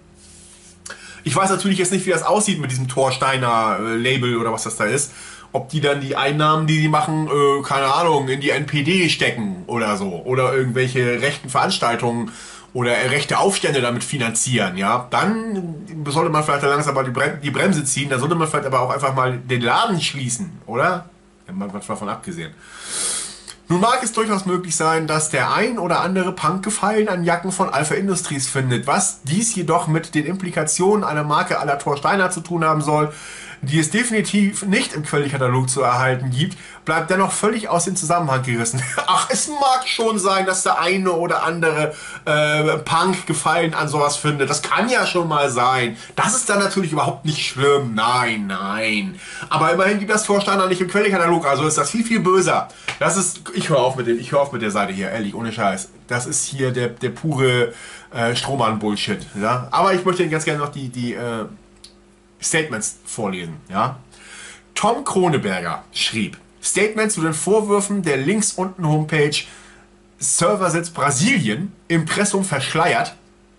Ich weiß natürlich jetzt nicht, wie das aussieht mit diesem Thor Steiner äh, Label oder was das da ist. Ob die dann die Einnahmen, die sie machen, äh, keine Ahnung, in die N P D stecken oder so. Oder irgendwelche rechten Veranstaltungen oder rechte Aufstände damit finanzieren, ja. Dann sollte man vielleicht langsam mal die, Brem die Bremse ziehen. Da sollte man vielleicht aber auch einfach mal den Laden schließen, oder? Ja, mal was davon abgesehen. Nun mag es durchaus möglich sein, dass der ein oder andere Punk Gefallen an Jacken von Alpha Industries findet, was dies jedoch mit den Implikationen einer Marke à la Thor Steiner zu tun haben soll, die es definitiv nicht im Quellekatalog zu erhalten gibt, bleibt dennoch völlig aus dem Zusammenhang gerissen. Ach, es mag schon sein, dass der eine oder andere äh, Punk Gefallen an sowas findet. Das kann ja schon mal sein. Das ist dann natürlich überhaupt nicht schlimm. Nein, nein. Aber immerhin gibt das Thor Steiner nicht im Quellekatalog, also ist das viel, viel böser. Das ist, ich höre auf mit dem, ich höre auf mit der Seite hier, ehrlich, ohne Scheiß. Das ist hier der, der pure äh, Strohmann-Bullshit. Ja? Aber ich möchte Ihnen ganz gerne noch die, die äh, Statements vorlesen. Ja? Tom Kroneberger schrieb Statement zu den Vorwürfen der links unten Homepage Serversitz Brasilien, Impressum verschleiert.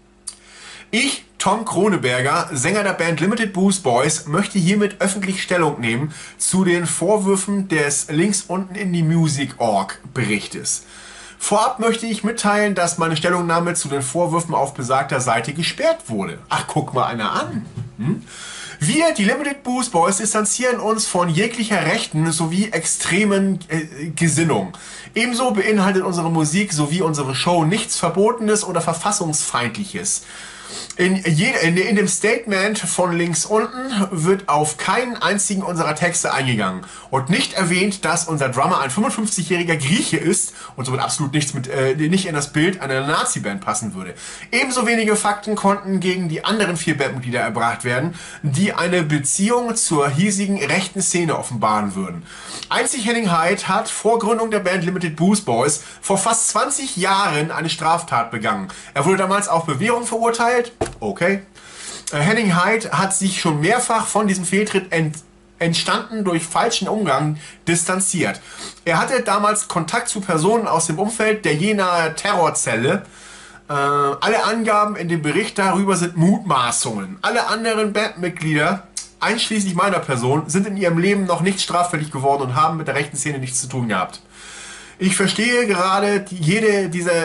Ich, Tom Kroneberger, Sänger der Band Limited Booze Boys, möchte hiermit öffentlich Stellung nehmen zu den Vorwürfen des links unten in die Music Punkt org Berichtes. Vorab möchte ich mitteilen, dass meine Stellungnahme zu den Vorwürfen auf besagter Seite gesperrt wurde. Ach, guck mal einer an. Hm? Wir, die Limited Booze Boys, distanzieren uns von jeglicher rechten sowie extremen äh, Gesinnung. Ebenso beinhaltet unsere Musik sowie unsere Show nichts Verbotenes oder Verfassungsfeindliches. In, in, in dem Statement von links unten wird auf keinen einzigen unserer Texte eingegangen und nicht erwähnt, dass unser Drummer ein fünfundfünfzigjähriger Grieche ist und somit absolut nichts mit, äh, nicht in das Bild einer Nazi-Band passen würde. Ebenso wenige Fakten konnten gegen die anderen vier Bandmitglieder erbracht werden, die eine Beziehung zur hiesigen rechten Szene offenbaren würden. Einzig Henning Hyde hat vor Gründung der Band Limited Booze Boys vor fast zwanzig Jahren eine Straftat begangen. Er wurde damals auf Bewährung verurteilt. Okay. Henning Hyde hat sich schon mehrfach von diesem Fehltritt ent entstanden durch falschen Umgang distanziert. Er hatte damals Kontakt zu Personen aus dem Umfeld der Jenaer Terrorzelle. Äh, alle Angaben in dem Bericht darüber sind Mutmaßungen. Alle anderen Bandmitglieder, einschließlich meiner Person, sind in ihrem Leben noch nicht straffällig geworden und haben mit der rechten Szene nichts zu tun gehabt. Ich verstehe gerade die, jede dieser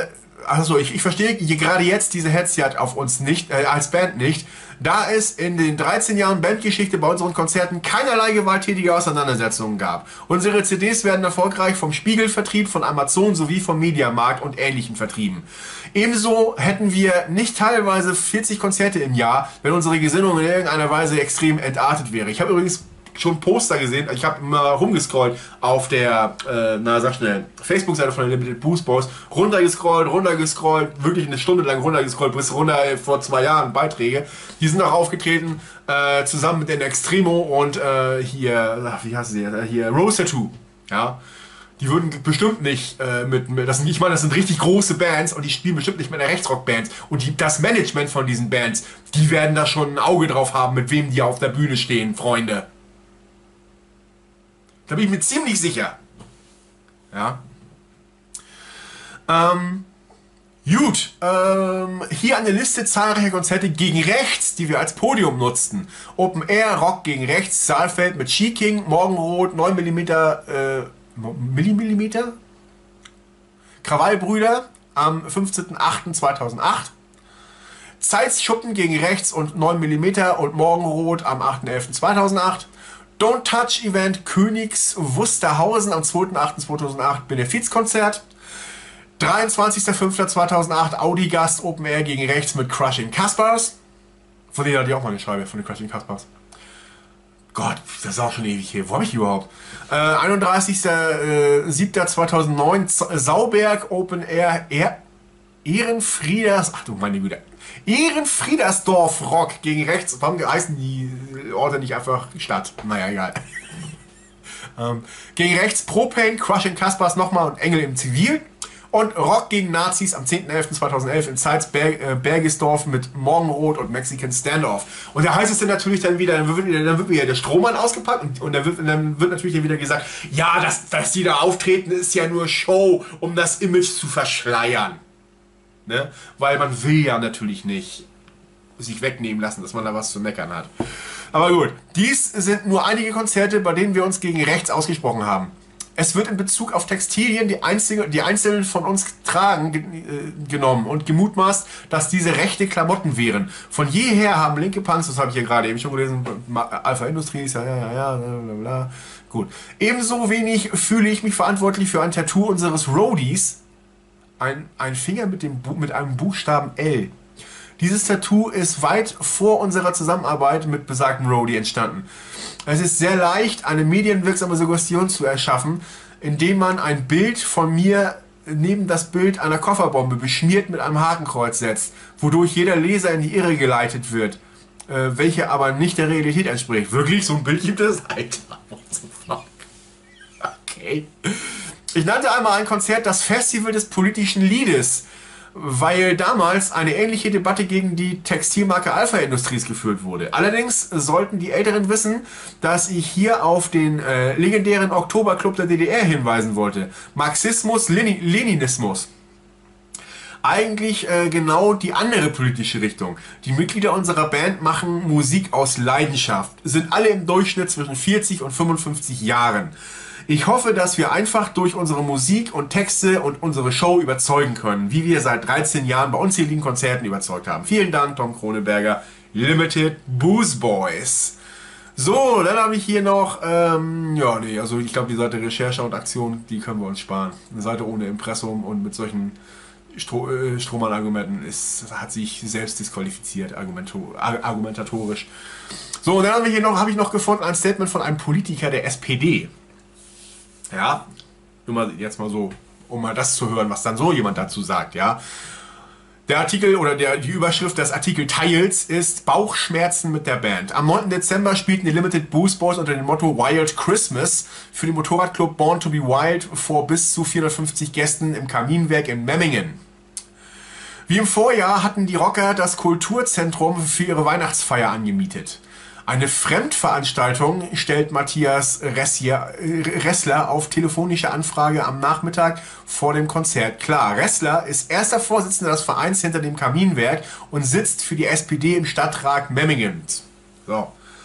also ich, ich verstehe gerade jetzt diese Hetze auf uns nicht, äh, als Band nicht, da es in den dreizehn Jahren Bandgeschichte bei unseren Konzerten keinerlei gewalttätige Auseinandersetzungen gab. Unsere C Ds werden erfolgreich vom Spiegelvertrieb, von Amazon sowie vom Mediamarkt und ähnlichen vertrieben. Ebenso hätten wir nicht teilweise vierzig Konzerte im Jahr, wenn unsere Gesinnung in irgendeiner Weise extrem entartet wäre. Ich habe übrigens schon Poster gesehen, ich habe mal rumgescrollt auf der, äh, na sag schnell, Facebook-Seite von der Limited Boost Boys, runtergescrollt, runtergescrollt, wirklich eine Stunde lang runtergescrollt, bis runter äh, vor zwei Jahren Beiträge. Die sind auch aufgetreten, äh, zusammen mit den Extremo und äh, hier, ach, wie heißt sie, äh, hier, Rose Tattoo, ja. Die würden bestimmt nicht äh, mit, mit das sind, ich meine, das sind richtig große Bands und die spielen bestimmt nicht mit einer Rechtsrock-Band. Und die, das Management von diesen Bands, die werden da schon ein Auge drauf haben, mit wem die auf der Bühne stehen, Freunde. Da bin ich mir ziemlich sicher. Ja. Ähm, gut. Ähm, hier eine Liste zahlreicher Konzerte gegen rechts, die wir als Podium nutzten. Open Air, Rock gegen rechts, Saalfeld mit She-King, Morgenrot, neun Millimeter, äh, Millimillimeter? Krawallbrüder am fünfzehnten achten zweitausendacht. Zeitsschuppen gegen rechts und neun Millimeter und Morgenrot am achten elften zweitausendacht. Don't Touch Event Königs Wusterhausen am zweiten achten zweitausendacht Benefizkonzert. dreiundzwanzigster fünfter zweitausendacht Audi Gast Open Air gegen rechts mit Crushing Caspars. Von denen hatte ich auch mal eine Scheibe, von den Crushing Caspars. Gott, das ist auch schon ewig hier. Wo habe ich die überhaupt? Äh, einunddreißigster siebter zweitausendneun Sauberg Open Air, Air Ehrenfrieders, ach du meine Güte, Ehrenfriedersdorf Rock gegen rechts. Warum heißen die Orte nicht einfach Stadt? Naja, egal. ähm, gegen rechts Propane, Crushing Caspars nochmal und Engel im Zivil. Und Rock gegen Nazis am zehnten elften zweitausendelf in Zeitz Berg, äh, Bergisdorf mit Morgenrot und Mexican Standoff. Und da heißt es dann natürlich dann wieder, dann wird, dann wird wieder der Strohmann ausgepackt und, und dann, wird, und dann wird natürlich dann wieder gesagt, ja, dass, dass die da auftreten, ist ja nur Show, um das Image zu verschleiern. Ne? Weil man will ja natürlich nicht sich wegnehmen lassen, dass man da was zu meckern hat. Aber gut, dies sind nur einige Konzerte, bei denen wir uns gegen rechts ausgesprochen haben. Es wird in Bezug auf Textilien, die, einzige, die einzelnen von uns tragen, ge äh, genommen und gemutmaßt, dass diese rechte Klamotten wären. Von jeher haben linke Punks, das habe ich ja gerade eben schon gelesen, Alpha Industries, ja, ja, ja, ja, bla, bla. Gut. Ebenso wenig fühle ich mich verantwortlich für ein Tattoo unseres Roadies. Ein, ein Finger mit, dem Bu mit einem Buchstaben L. Dieses Tattoo ist weit vor unserer Zusammenarbeit mit besagtem Roadie entstanden. Es ist sehr leicht, eine medienwirksame Suggestion zu erschaffen, indem man ein Bild von mir neben das Bild einer Kofferbombe beschmiert mit einem Hakenkreuz setzt, wodurch jeder Leser in die Irre geleitet wird, äh, welche aber nicht der Realität entspricht. Wirklich? So ein Bild gibt es? Alter, what the fuck? Okay. Ich nannte einmal ein Konzert das Festival des politischen Liedes, weil damals eine ähnliche Debatte gegen die Textilmarke Alpha Industries geführt wurde. Allerdings sollten die Älteren wissen, dass ich hier auf den äh, legendären Oktoberclub der D D R hinweisen wollte. Marxismus, Lenin Leninismus. Eigentlich äh, genau die andere politische Richtung. Die Mitglieder unserer Band machen Musik aus Leidenschaft, sind alle im Durchschnitt zwischen vierzig und fünfundfünfzig Jahren. Ich hoffe, dass wir einfach durch unsere Musik und Texte und unsere Show überzeugen können, wie wir seit dreizehn Jahren bei unzähligen Konzerten überzeugt haben. Vielen Dank, Tom Kroneberger, Limited Boost Boys. So, dann habe ich hier noch, ähm, ja, nee, also ich glaube, die Seite Recherche und Aktion, die können wir uns sparen. Eine Seite ohne Impressum und mit solchen Stro äh, Strohmann-Argumenten ist, hat sich selbst disqualifiziert, argumentatorisch. So, und dann habe ich hier noch, habe ich noch gefunden ein Statement von einem Politiker der S P D. Ja, nur mal jetzt mal so, um mal das zu hören, was dann so jemand dazu sagt, ja. Der Artikel oder der, die Überschrift des Artikelteils ist Bauchschmerzen mit der Band. Am neunten Dezember spielten die Limited Boost Boys unter dem Motto Wild Christmas für den Motorradclub Born to be Wild vor bis zu vierhundertfünfzig Gästen im Kaminwerk in Memmingen. Wie im Vorjahr hatten die Rocker das Kulturzentrum für ihre Weihnachtsfeier angemietet. Eine Fremdveranstaltung stellt Matthias Ressler auf telefonische Anfrage am Nachmittag vor dem Konzert klar. Ressler ist erster Vorsitzender des Vereins hinter dem Kaminwerk und sitzt für die S P D im Stadtrat Memmingen. So.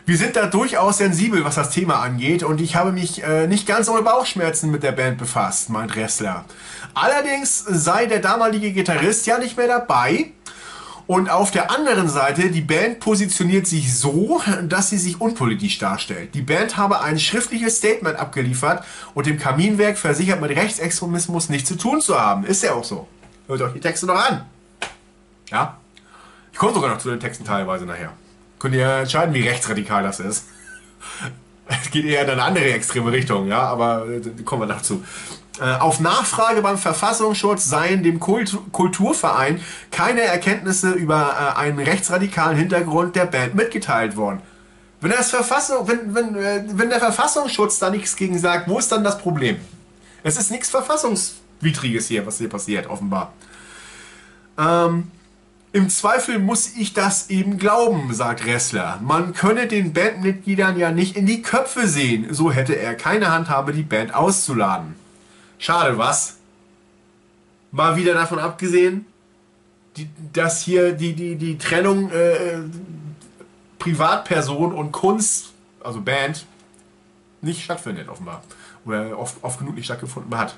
Wir sind da durchaus sensibel, was das Thema angeht, und ich habe mich äh, nicht ganz ohne Bauchschmerzen mit der Band befasst, meint Ressler. Allerdings sei der damalige Gitarrist ja nicht mehr dabei. Und auf der anderen Seite, die Band positioniert sich so, dass sie sich unpolitisch darstellt. Die Band habe ein schriftliches Statement abgeliefert und dem Kaminwerk versichert, mit Rechtsextremismus nichts zu tun zu haben. Ist ja auch so. Hört euch die Texte noch an. Ja? Ich komme sogar noch zu den Texten teilweise nachher. Könnt ihr entscheiden, wie rechtsradikal das ist. Es geht eher in eine andere extreme Richtung, ja, aber äh, kommen wir dazu. Äh, auf Nachfrage beim Verfassungsschutz seien dem Kult Kulturverein keine Erkenntnisse über äh, einen rechtsradikalen Hintergrund der Band mitgeteilt worden. Wenn, das Verfassung, wenn, wenn, äh, wenn der Verfassungsschutz da nichts gegen sagt, wo ist dann das Problem? Es ist nichts Verfassungswidriges hier, was hier passiert, offenbar. Ähm... Im Zweifel muss ich das eben glauben, sagt Ressler. Man könne den Bandmitgliedern ja nicht in die Köpfe sehen. So hätte er keine Handhabe, die Band auszuladen. Schade, was? Mal wieder davon abgesehen, die, dass hier die, die, die Trennung äh, Privatperson und Kunst, also Band, nicht stattfindet, offenbar. Oder oft, oft genug nicht stattgefunden hat.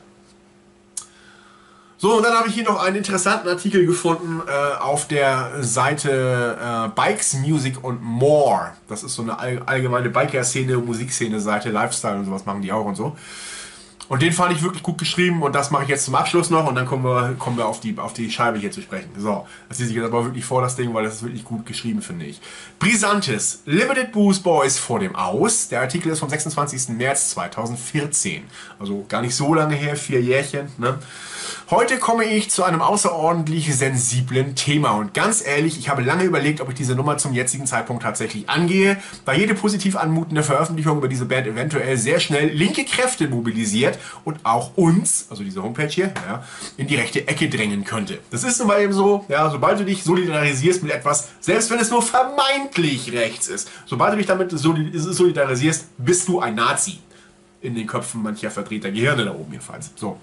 So, und dann habe ich hier noch einen interessanten Artikel gefunden äh, auf der Seite äh, Bikes, Music und More. Das ist so eine all allgemeine Biker-Szene, Musikszene-Seite, Lifestyle und sowas machen die auch und so. Und den fand ich wirklich gut geschrieben und das mache ich jetzt zum Abschluss noch und dann kommen wir, kommen wir auf, die, auf die Scheibe hier zu sprechen. So, das lese ich jetzt aber wirklich vor, das Ding, weil das ist wirklich gut geschrieben, finde ich. Brisantes, Limited Booze Boys vor dem Aus. Der Artikel ist vom sechsundzwanzigsten März zweitausendvierzehn. Also gar nicht so lange her, vier Jährchen, ne? Heute komme ich zu einem außerordentlich sensiblen Thema und ganz ehrlich, ich habe lange überlegt, ob ich diese Nummer zum jetzigen Zeitpunkt tatsächlich angehe, da jede positiv anmutende Veröffentlichung über diese Band eventuell sehr schnell linke Kräfte mobilisiert und auch uns, also diese Homepage hier, ja, in die rechte Ecke drängen könnte. Das ist nun mal eben so, ja, sobald du dich solidarisierst mit etwas, selbst wenn es nur vermeintlich rechts ist, sobald du dich damit solidarisierst, bist du ein Nazi. In den Köpfen mancher Vertreter Gehirne da oben jedenfalls. So.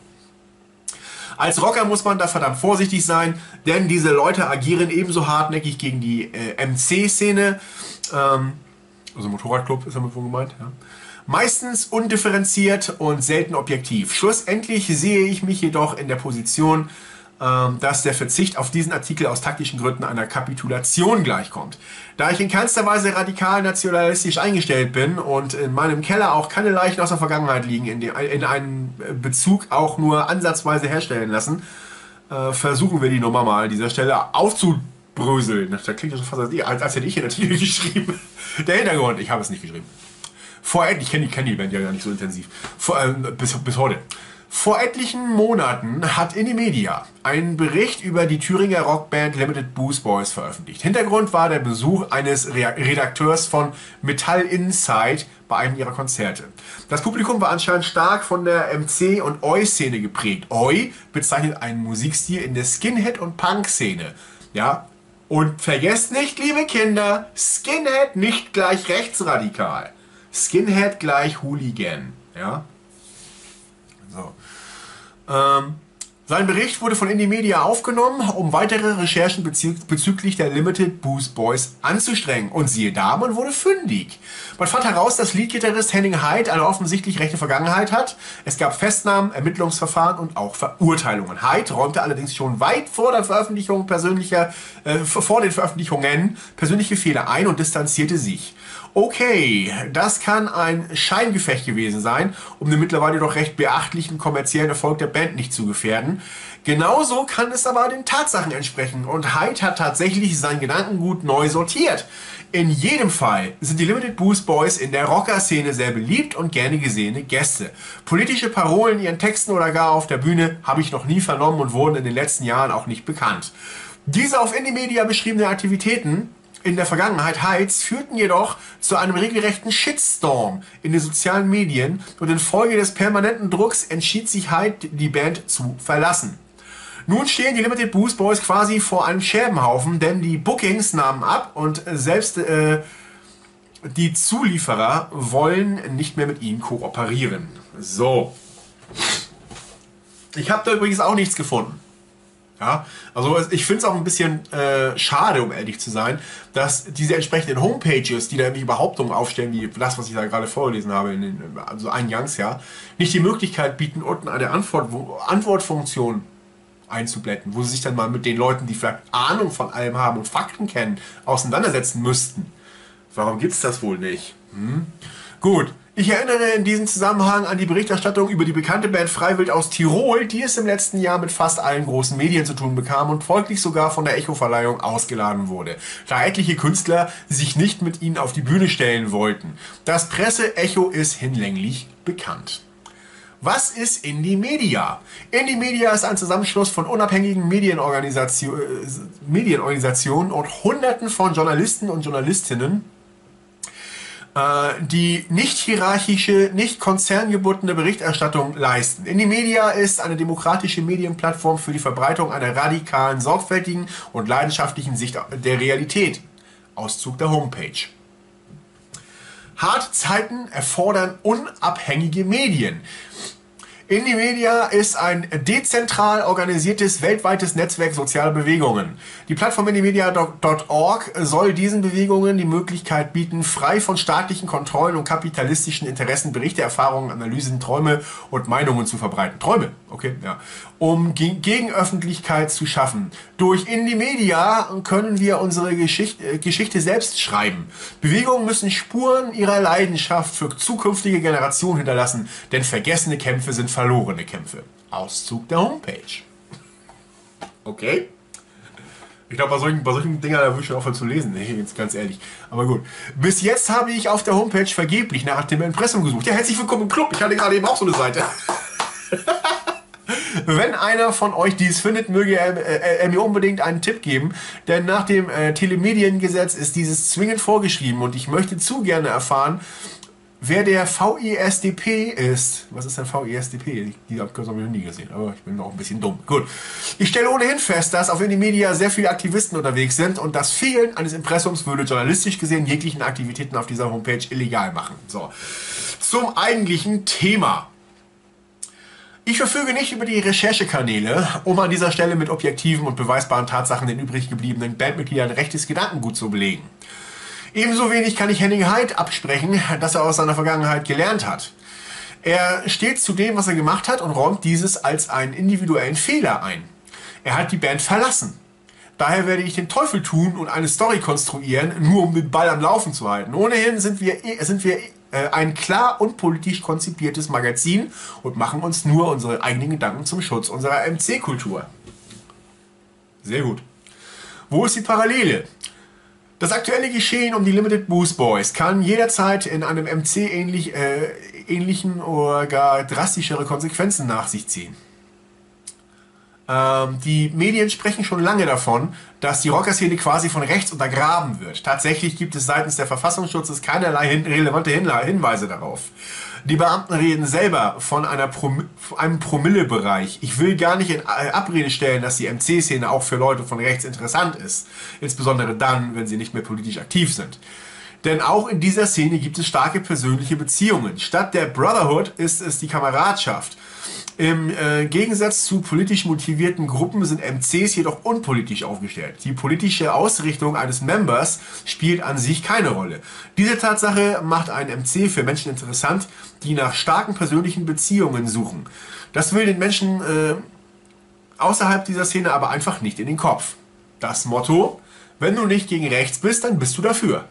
Als Rocker muss man da verdammt vorsichtig sein, denn diese Leute agieren ebenso hartnäckig gegen die äh, M C-Szene, ähm, also Motorradclub ist damit wohl gemeint, ja. Meistens undifferenziert und selten objektiv. Schlussendlich sehe ich mich jedoch in der Position, ähm, dass der Verzicht auf diesen Artikel aus taktischen Gründen einer Kapitulation gleichkommt. Da ich in keinster Weise radikal nationalistisch eingestellt bin und in meinem Keller auch keine Leichen aus der Vergangenheit liegen, in, dem, in einem Bezug auch nur ansatzweise herstellen lassen, äh, versuchen wir die Nummer mal an dieser Stelle aufzubröseln. Das klingt so fast als, als hätte ich den Artikel geschrieben. Der Hintergrund, ich habe es nicht geschrieben. Vor ich kenne die, kenn die Band ja gar nicht so intensiv. Vor, äh, bis, bis heute. Vor etlichen Monaten hat Inimedia einen Bericht über die Thüringer Rockband Limited Booze Boys veröffentlicht. Hintergrund war der Besuch eines Redakteurs von Metall Insight bei einem ihrer Konzerte. Das Publikum war anscheinend stark von der M C- und Oi-Szene geprägt. Oi bezeichnet einen Musikstil in der Skinhead- und Punk-Szene. Ja, und vergesst nicht, liebe Kinder, Skinhead nicht gleich rechtsradikal. Skinhead gleich Hooligan. Ja. So. Ähm, sein Bericht wurde von Inimedia aufgenommen, um weitere Recherchen bezü bezüglich der Limited Booze Boys anzustrengen. Und siehe da, man wurde fündig. Man fand heraus, dass Leadgitarrist Henning Heid eine offensichtlich rechte Vergangenheit hat. Es gab Festnahmen, Ermittlungsverfahren und auch Verurteilungen. Heid räumte allerdings schon weit vor der Veröffentlichung persönlicher, äh, vor den Veröffentlichungen persönliche Fehler ein und distanzierte sich. Okay, das kann ein Scheingefecht gewesen sein, um den mittlerweile doch recht beachtlichen kommerziellen Erfolg der Band nicht zu gefährden. Genauso kann es aber den Tatsachen entsprechen und Heid hat tatsächlich sein Gedankengut neu sortiert. In jedem Fall sind die Limited Booze Boys in der Rocker-Szene sehr beliebt und gerne gesehene Gäste. Politische Parolen in ihren Texten oder gar auf der Bühne habe ich noch nie vernommen und wurden in den letzten Jahren auch nicht bekannt. Diese auf Inimedia beschriebenen Aktivitäten in der Vergangenheit Heids führten jedoch zu einem regelrechten Shitstorm in den sozialen Medien und infolge des permanenten Drucks entschied sich Heid, die Band zu verlassen. Nun stehen die Limited Booze Boys quasi vor einem Scherbenhaufen, denn die Bookings nahmen ab und selbst äh, die Zulieferer wollen nicht mehr mit ihnen kooperieren. So. Ich habe da übrigens auch nichts gefunden. Ja, also ich finde es auch ein bisschen äh, schade, um ehrlich zu sein, dass diese entsprechenden Homepages, die da irgendwie Behauptungen aufstellen, wie das, was ich da gerade vorgelesen habe, in den, also eingangs, ja, nicht die Möglichkeit bieten, unten eine Antwort, Antwortfunktion einzublenden, wo sie sich dann mal mit den Leuten, die vielleicht Ahnung von allem haben und Fakten kennen, auseinandersetzen müssten. Warum gibt es das wohl nicht? Hm? Gut. Ich erinnere in diesem Zusammenhang an die Berichterstattung über die bekannte Band Freiwild aus Tirol, die es im letzten Jahr mit fast allen großen Medien zu tun bekam und folglich sogar von der Echo-Verleihung ausgeladen wurde, da etliche Künstler sich nicht mit ihnen auf die Bühne stellen wollten. Das Presse-Echo ist hinlänglich bekannt. Was ist Indie Media? Indie Media ist ein Zusammenschluss von unabhängigen Medienorganisation, äh, Medienorganisationen und Hunderten von Journalisten und Journalistinnen, die nicht hierarchische, nicht konzerngebundene Berichterstattung leisten. Indie Media ist eine demokratische Medienplattform für die Verbreitung einer radikalen, sorgfältigen und leidenschaftlichen Sicht der Realität. Auszug der Homepage. Harte Zeiten erfordern unabhängige Medien. Indie Media ist ein dezentral organisiertes weltweites Netzwerk sozialer Bewegungen. Die Plattform indiemedia Punkt org soll diesen Bewegungen die Möglichkeit bieten, frei von staatlichen Kontrollen und kapitalistischen Interessen Berichte, Erfahrungen, Analysen, Träume und Meinungen zu verbreiten. Träume, okay, ja. Um Gegenöffentlichkeit zu schaffen. Durch Indie Media können wir unsere Geschichte, Geschichte selbst schreiben. Bewegungen müssen Spuren ihrer Leidenschaft für zukünftige Generationen hinterlassen, denn vergessene Kämpfe sind verlorene Kämpfe. Auszug der Homepage. Okay. Ich glaube, bei solchen, bei solchen Dingern, da würde ich schon aufhören zu lesen, jetzt ganz ehrlich. Aber gut. Bis jetzt habe ich auf der Homepage vergeblich nach dem Impressum gesucht. Ja, herzlich willkommen im Club. Ich hatte gerade eben auch so eine Seite. Wenn einer von euch dies findet, möge er, er, er mir unbedingt einen Tipp geben, denn nach dem äh, Telemediengesetz ist dieses zwingend vorgeschrieben und ich möchte zu gerne erfahren, wer der V I S D P ist. Was ist denn V I S D P? Die Abkürzung habe ich noch nie gesehen, aber ich bin noch ein bisschen dumm. Gut. Ich stelle ohnehin fest, dass auf Indie Media sehr viele Aktivisten unterwegs sind und das Fehlen eines Impressums würde journalistisch gesehen jeglichen Aktivitäten auf dieser Homepage illegal machen. So. Zum eigentlichen Thema. Ich verfüge nicht über die Recherchekanäle, um an dieser Stelle mit objektiven und beweisbaren Tatsachen den übrig gebliebenen Bandmitgliedern rechtes Gedankengut zu belegen. Ebenso wenig kann ich Henning Hyde absprechen, dass er aus seiner Vergangenheit gelernt hat. Er steht zu dem, was er gemacht hat und räumt dieses als einen individuellen Fehler ein. Er hat die Band verlassen. Daher werde ich den Teufel tun und eine Story konstruieren, nur um den Ball am Laufen zu halten. Ohnehin sind wir, sind wir ein klar und politisch konzipiertes Magazin und machen uns nur unsere eigenen Gedanken zum Schutz unserer M C-Kultur. Sehr gut. Wo ist die Parallele? Das aktuelle Geschehen um die Limited Boost Boys kann jederzeit in einem M C ähnlich, äh, ähnlichen oder gar drastischere Konsequenzen nach sich ziehen. Ähm, die Medien sprechen schon lange davon, dass die Rockerszene quasi von rechts untergraben wird. Tatsächlich gibt es seitens der Verfassungsschutzes keinerlei hin relevante Hinla Hinweise darauf. Die Beamten reden selber von einer Prom einem Promillebereich. Ich will gar nicht in Abrede stellen, dass die M C-Szene auch für Leute von rechts interessant ist. Insbesondere dann, wenn sie nicht mehr politisch aktiv sind. Denn auch in dieser Szene gibt es starke persönliche Beziehungen. Statt der Brotherhood ist es die Kameradschaft. Im äh, Gegensatz zu politisch motivierten Gruppen sind M Cs jedoch unpolitisch aufgestellt. Die politische Ausrichtung eines Members spielt an sich keine Rolle. Diese Tatsache macht einen M C für Menschen interessant, die nach starken persönlichen Beziehungen suchen. Das will den Menschen äh, außerhalb dieser Szene aber einfach nicht in den Kopf. Das Motto: Wenn du nicht gegen rechts bist, dann bist du dafür.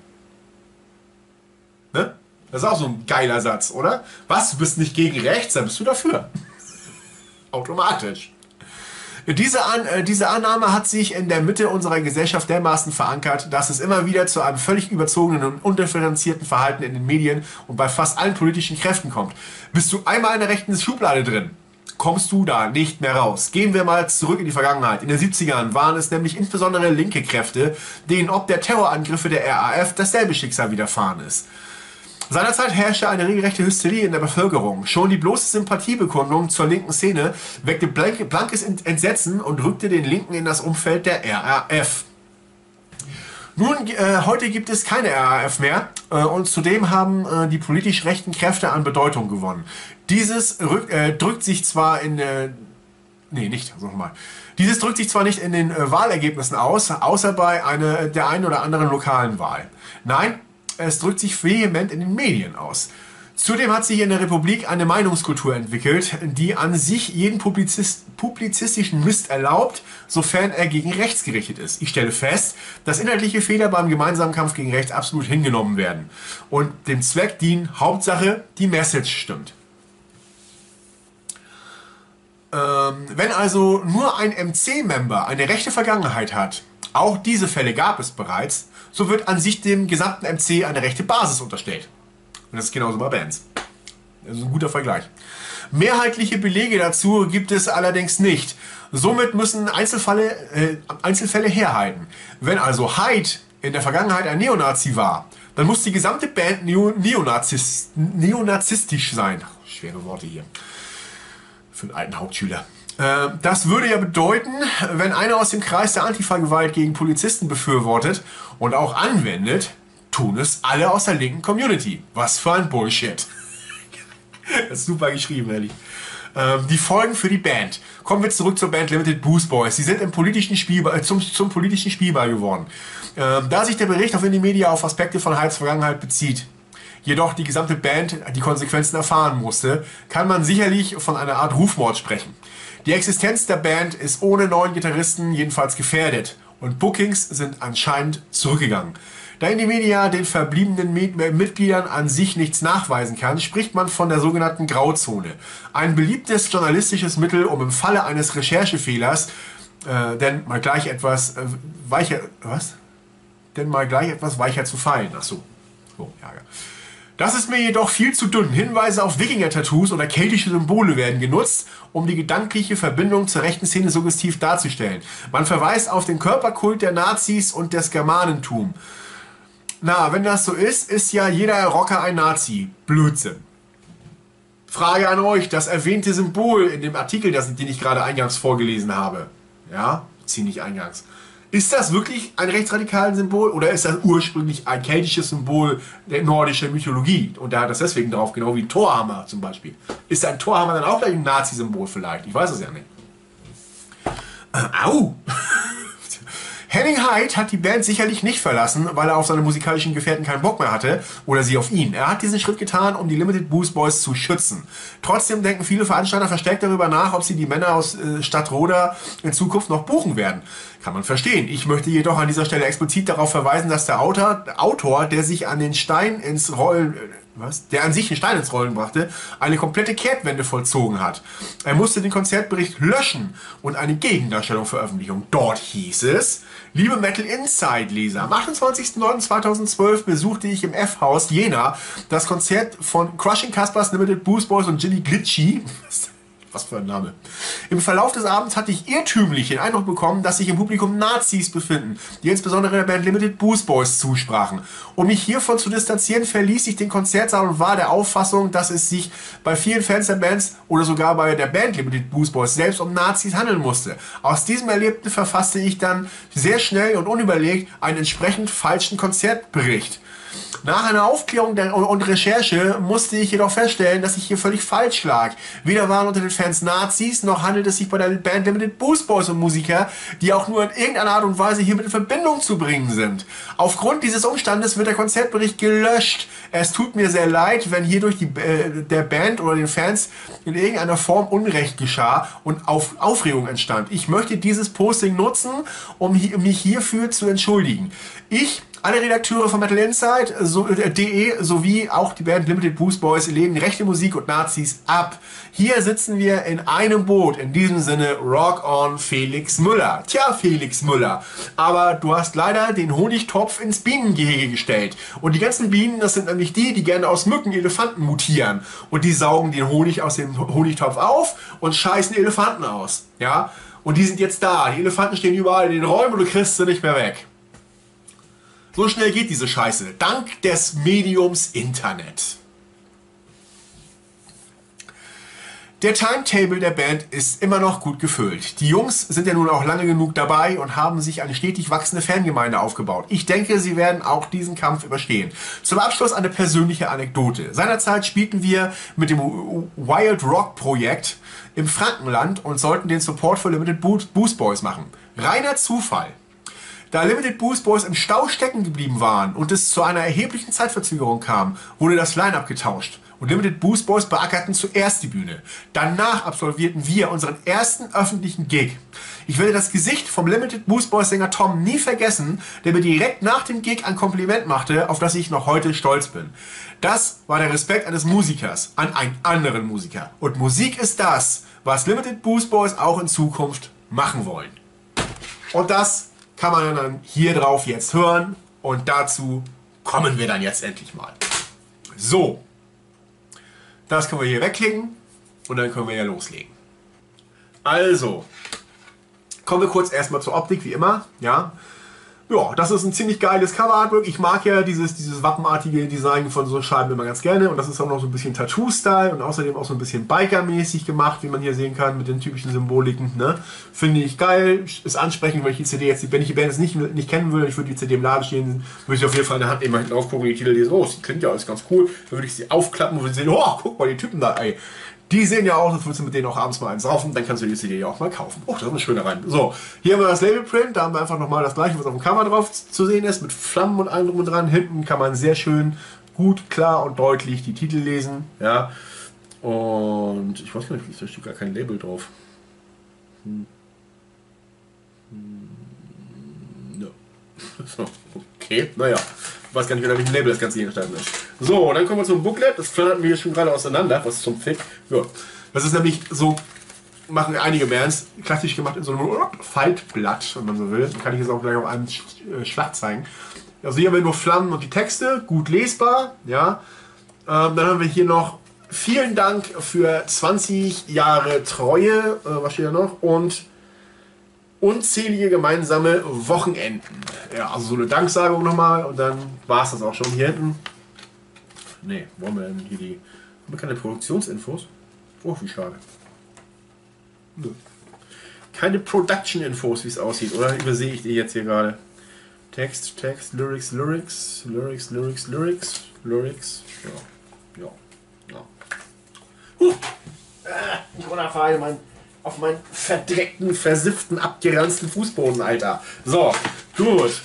Ne? Das ist auch so ein geiler Satz, oder? Was, du bist nicht gegen rechts, dann bist du dafür. Automatisch. Diese, An äh, diese Annahme hat sich in der Mitte unserer Gesellschaft dermaßen verankert, dass es immer wieder zu einem völlig überzogenen und undifferenzierten Verhalten in den Medien und bei fast allen politischen Kräften kommt. Bist du einmal in der rechten Schublade drin, kommst du da nicht mehr raus. Gehen wir mal zurück in die Vergangenheit. In den siebzigern waren es nämlich insbesondere linke Kräfte, denen ob der Terrorangriffe der R A F dasselbe Schicksal widerfahren ist. Seinerzeit herrschte eine regelrechte Hysterie in der Bevölkerung. Schon die bloße Sympathiebekundung zur linken Szene weckte blankes Entsetzen und rückte den Linken in das Umfeld der R A F. Nun, äh, heute gibt es keine R A F mehr äh, und zudem haben äh, die politisch rechten Kräfte an Bedeutung gewonnen. Dieses rück, äh, drückt sich zwar in äh, Nee, nicht. Also nochmal. Dieses drückt sich zwar nicht in den äh, Wahlergebnissen aus, außer bei eine, der einen oder anderen lokalen Wahl. Nein, es drückt sich vehement in den Medien aus. Zudem hat sich in der Republik eine Meinungskultur entwickelt, die an sich jeden Publizist, publizistischen Mist erlaubt, sofern er gegen rechts gerichtet ist. Ich stelle fest, dass inhaltliche Fehler beim gemeinsamen Kampf gegen rechts absolut hingenommen werden und dem Zweck dienen, Hauptsache, die Message stimmt. Ähm, wenn also nur ein M C-Member eine rechte Vergangenheit hat, auch diese Fälle gab es bereits, so wird an sich dem gesamten M C eine rechte Basis unterstellt. Und das ist genauso bei Bands. Das ist ein guter Vergleich. Mehrheitliche Belege dazu gibt es allerdings nicht. Somit müssen Einzelfälle, äh, Einzelfälle herhalten. Wenn also Hyde in der Vergangenheit ein Neonazi war, dann muss die gesamte Band neo neonazis neonazistisch sein. Schwere Worte hier. Für einen alten Hauptschüler. Äh, das würde ja bedeuten, wenn einer aus dem Kreis der Antifa-Gewalt gegen Polizisten befürwortet und auch anwendet, tun es alle aus der linken Community. Was für ein Bullshit. Das ist super geschrieben, ehrlich. Ähm, die Folgen für die Band. Kommen wir zurück zur Band Limited Boost Boys. Sie sind im politischen Spielball, äh, zum, zum politischen Spielball geworden. Ähm, da sich der Bericht auf Indie Media auf Aspekte von Hydes Vergangenheit bezieht, jedoch die gesamte Band die Konsequenzen erfahren musste, kann man sicherlich von einer Art Rufmord sprechen. Die Existenz der Band ist ohne neuen Gitarristen jedenfalls gefährdet und Bookings sind anscheinend zurückgegangen. Da Indie Media den verbliebenen Mitgliedern an sich nichts nachweisen kann, spricht man von der sogenannten Grauzone. Ein beliebtes journalistisches Mittel, um im Falle eines Recherchefehlers äh, denn mal gleich etwas äh, weicher, was? Denn mal gleich etwas weicher zu fallen. Ach so. Oh, Ärger. Das ist mir jedoch viel zu dünn. Hinweise auf Wikinger-Tattoos oder keltische Symbole werden genutzt, um die gedankliche Verbindung zur rechten Szene suggestiv darzustellen. Man verweist auf den Körperkult der Nazis und des Germanentum. Na, wenn das so ist, ist ja jeder Rocker ein Nazi. Blödsinn. Frage an euch, das erwähnte Symbol in dem Artikel, das, den ich gerade eingangs vorgelesen habe, ja, ziemlich eingangs, ist das wirklich ein rechtsradikales Symbol oder ist das ursprünglich ein keltisches Symbol der nordischen Mythologie? Und da hat das deswegen drauf, genau wie Thorhammer zum Beispiel. Ist ein Thorhammer dann auch gleich ein Nazi-Symbol vielleicht? Ich weiß es ja nicht. Äh, au! Henning Hyde hat die Band sicherlich nicht verlassen, weil er auf seine musikalischen Gefährten keinen Bock mehr hatte oder sie auf ihn. Er hat diesen Schritt getan, um die Limited Boost Boys zu schützen. Trotzdem denken viele Veranstalter verstärkt darüber nach, ob sie die Männer aus äh, Stadtroda in Zukunft noch buchen werden. Kann man verstehen. Ich möchte jedoch an dieser Stelle explizit darauf verweisen, dass der Autor, der, Autor, der sich an den Stein ins Rollen... Was? Der an sich einen Stein ins Rollen brachte, eine komplette Kehrtwende vollzogen hat. Er musste den Konzertbericht löschen und eine Gegendarstellung veröffentlichen. Dort hieß es: Liebe Metal Inside Leser, am achtundzwanzigsten neunten zweitausendzwölf besuchte ich im F-Haus Jena das Konzert von Crushing Caspers, Limited Boost Boys und Ginny Glitchy. Was für ein Name. Im Verlauf des Abends hatte ich irrtümlich den Eindruck bekommen, dass sich im Publikum Nazis befinden, die insbesondere der Band Limited Boost Boys zusprachen. Um mich hiervon zu distanzieren, verließ ich den Konzertsaal und war der Auffassung, dass es sich bei vielen Fans der Bands oder sogar bei der Band Limited Boost Boys selbst um Nazis handeln musste. Aus diesem Erlebten verfasste ich dann sehr schnell und unüberlegt einen entsprechend falschen Konzertbericht. Nach einer Aufklärung und Recherche musste ich jedoch feststellen, dass ich hier völlig falsch lag. Weder waren unter den Fans Nazis, noch handelt es sich bei der Band Limited Boost Boys um Musiker, die auch nur in irgendeiner Art und Weise hiermit in Verbindung zu bringen sind. Aufgrund dieses Umstandes wird der Konzertbericht gelöscht. Es tut mir sehr leid, wenn hierdurch die, äh, der Band oder den Fans in irgendeiner Form Unrecht geschah und auf Aufregung entstand. Ich möchte dieses Posting nutzen, um hi mich hierfür zu entschuldigen. Ich Alle Redakteure von Metal Inside so, äh, de sowie auch die Band Limited Boost Boys lehnen rechte Musik und Nazis ab. Hier sitzen wir in einem Boot. In diesem Sinne, Rock on Felix Müller. Tja, Felix Müller. Aber du hast leider den Honigtopf ins Bienengehege gestellt. Und die ganzen Bienen, das sind nämlich die, die gerne aus Mücken Elefanten mutieren. Und die saugen den Honig aus dem Honigtopf auf und scheißen Elefanten aus. Ja? Und die sind jetzt da. Die Elefanten stehen überall in den Räumen und du kriegst sie nicht mehr weg. So schnell geht diese Scheiße. Dank des Mediums Internet. Der Timetable der Band ist immer noch gut gefüllt. Die Jungs sind ja nun auch lange genug dabei und haben sich eine stetig wachsende Fangemeinde aufgebaut. Ich denke, sie werden auch diesen Kampf überstehen. Zum Abschluss eine persönliche Anekdote. Seinerzeit spielten wir mit dem Wild Rock Projekt im Frankenland und sollten den Support für Limited Boost Boys machen. Reiner Zufall. Da Limited Boost Boys im Stau stecken geblieben waren und es zu einer erheblichen Zeitverzögerung kam, wurde das Line-Up getauscht. Und Limited Boost Boys beackerten zuerst die Bühne. Danach absolvierten wir unseren ersten öffentlichen Gig. Ich werde das Gesicht vom Limited Boost Boys Sänger Tom nie vergessen, der mir direkt nach dem Gig ein Kompliment machte, auf das ich noch heute stolz bin. Das war der Respekt eines Musikers an einen anderen Musiker. Und Musik ist das, was Limited Boost Boys auch in Zukunft machen wollen. Und das kann man dann hier drauf jetzt hören. Und dazu kommen wir dann jetzt endlich mal. So. Das können wir hier wegklicken und dann können wir ja loslegen. Also, kommen wir kurz erstmal zur Optik, wie immer. Ja, ja, das ist ein ziemlich geiles Cover-Artwork. Ich mag ja dieses, dieses wappenartige Design von so Scheiben immer ganz gerne. Und das ist auch noch so ein bisschen Tattoo-Style und außerdem auch so ein bisschen Biker-mäßig gemacht, wie man hier sehen kann, mit den typischen Symboliken. Ne? Finde ich geil, ist ansprechend, weil ich die C D jetzt, wenn ich die Band jetzt nicht, nicht kennen würde, ich würde die C D im Laden stehen, würde ich auf jeden Fall in der Hand nehmen, hinten drauf gucken, die Titel lesen. Oh, das klingt ja alles ganz cool. Dann würde ich sie aufklappen und würde sehen, oh, guck mal, die Typen da, ey. Die sehen ja aus, als würdest du mit denen auch abends mal eins saufen, dann kannst du die C D ja auch mal kaufen. Oh, das ist eine schöne rein. So, hier haben wir das Labelprint, da haben wir einfach nochmal das gleiche, was auf dem Cover drauf zu sehen ist, mit Flammen und allem drum und dran. Hinten kann man sehr schön, gut, klar und deutlich die Titel lesen. Ja. Und ich weiß gar nicht, da steht gar kein Label drauf. Hm. Hm. No. So, okay, naja. Ich weiß gar nicht, welches Label das Ganze hier gestanden ist. So, dann kommen wir zum Booklet. Das flattert mir hier schon gerade auseinander. Was zum Fick? Ja. Das ist nämlich so, machen einige Bands, klassisch gemacht in so einem Faltblatt, wenn man so will. Das kann ich jetzt auch gleich auf einem Schlag zeigen. Also hier haben wir nur Flammen und die Texte, gut lesbar. Ja. Ähm, dann haben wir hier noch vielen Dank für zwanzig Jahre Treue. Äh, was steht da noch? Und unzählige gemeinsame Wochenenden. Ja, also so eine Danksagung nochmal und dann war es das auch schon hier hinten. Ne, wollen wir denn hier die... Haben wir keine Produktionsinfos? Oh, wie schade. Nö. Keine Production-Infos, wie es aussieht, oder übersehe ich die jetzt hier gerade? Text, Text, Lyrics, Lyrics, Lyrics, Lyrics, Lyrics, Lyrics, ja, ja, ja. Huh. Ah, ich runterfallen, mein... auf meinen verdreckten, versifften, abgeranzten Fußboden, Alter. So, gut.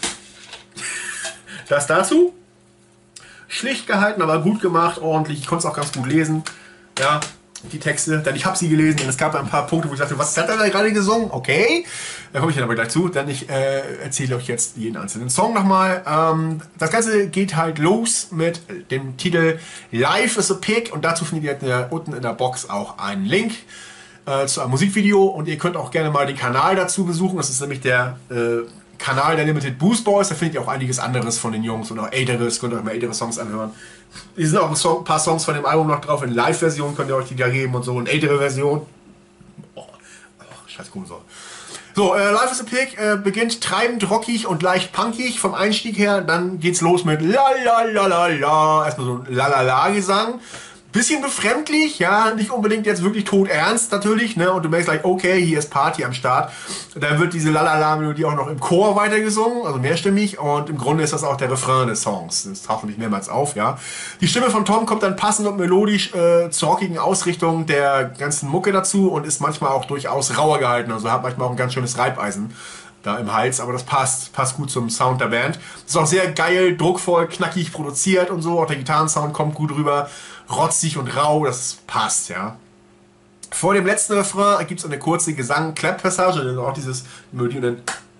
Das dazu. Schlicht gehalten, aber gut gemacht, ordentlich. Ich konnte es auch ganz gut lesen. Ja, die Texte, denn ich habe sie gelesen und es gab ein paar Punkte, wo ich dachte, was hat er da gerade gesungen? Okay, da komme ich dann aber gleich zu, denn ich äh, erzähle euch jetzt jeden einzelnen Song nochmal. Ähm, das Ganze geht halt los mit dem Titel Life is a Pig und dazu findet ihr unten in der Box auch einen Link Äh, zu einem Musikvideo und ihr könnt auch gerne mal den Kanal dazu besuchen. Das ist nämlich der äh, Kanal der Limited Boost Boys. Da findet ihr auch einiges anderes von den Jungs und auch älteres. Könnt ihr euch mal ältere Songs anhören. Hier sind auch ein, Song, ein paar Songs von dem Album noch drauf. In Live-Version könnt ihr euch die da geben und so. Eine ältere Version. Oh, oh, scheiß cool so. So, äh, Life is a Pig äh, beginnt treibend, rockig und leicht punkig vom Einstieg her. Dann geht's los mit la la la la la. Erstmal so ein la la la Gesang. Bisschen befremdlich, ja, nicht unbedingt jetzt wirklich todernst natürlich, ne, und du merkst gleich, okay, hier ist Party am Start. Dann wird diese Lalala-Melodie auch noch im Chor weitergesungen, also mehrstimmig, und im Grunde ist das auch der Refrain des Songs. Das taucht nicht mehrmals auf, ja. Die Stimme von Tom kommt dann passend und melodisch äh, zur rockigen Ausrichtung der ganzen Mucke dazu und ist manchmal auch durchaus rauer gehalten, also hat manchmal auch ein ganz schönes Reibeisen da im Hals, aber das passt, passt gut zum Sound der Band. Ist auch sehr geil, druckvoll, knackig produziert und so, auch der Gitarrensound kommt gut rüber. Rotzig und rau, das passt, ja. Vor dem letzten Refrain gibt es eine kurze Gesang-Clap-Passage, dann auch dieses Melodie und dann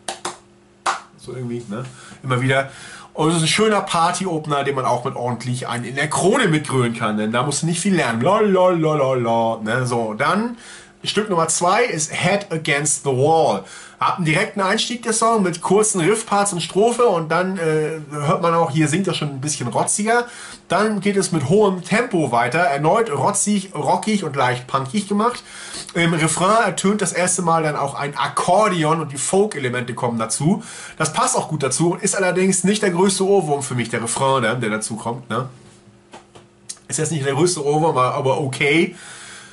so irgendwie, ne, immer wieder. Und es ist ein schöner Party-Opener, den man auch mit ordentlich einen in der Krone mitgrölen kann, denn da musst du nicht viel lernen. Lalalala, ne, so, dann Stück Nummer zwei ist Head Against the Wall. Hat einen direkten Einstieg der Song mit kurzen Riffparts und Strophe und dann äh, hört man auch, hier singt er schon ein bisschen rotziger. Dann geht es mit hohem Tempo weiter, erneut rotzig, rockig und leicht punkig gemacht. Im Refrain ertönt das erste Mal dann auch ein Akkordeon und die Folk-Elemente kommen dazu. Das passt auch gut dazu, ist allerdings nicht der größte Ohrwurm für mich, der Refrain, der dazu kommt. Ne? Ist jetzt nicht der größte Ohrwurm, aber okay.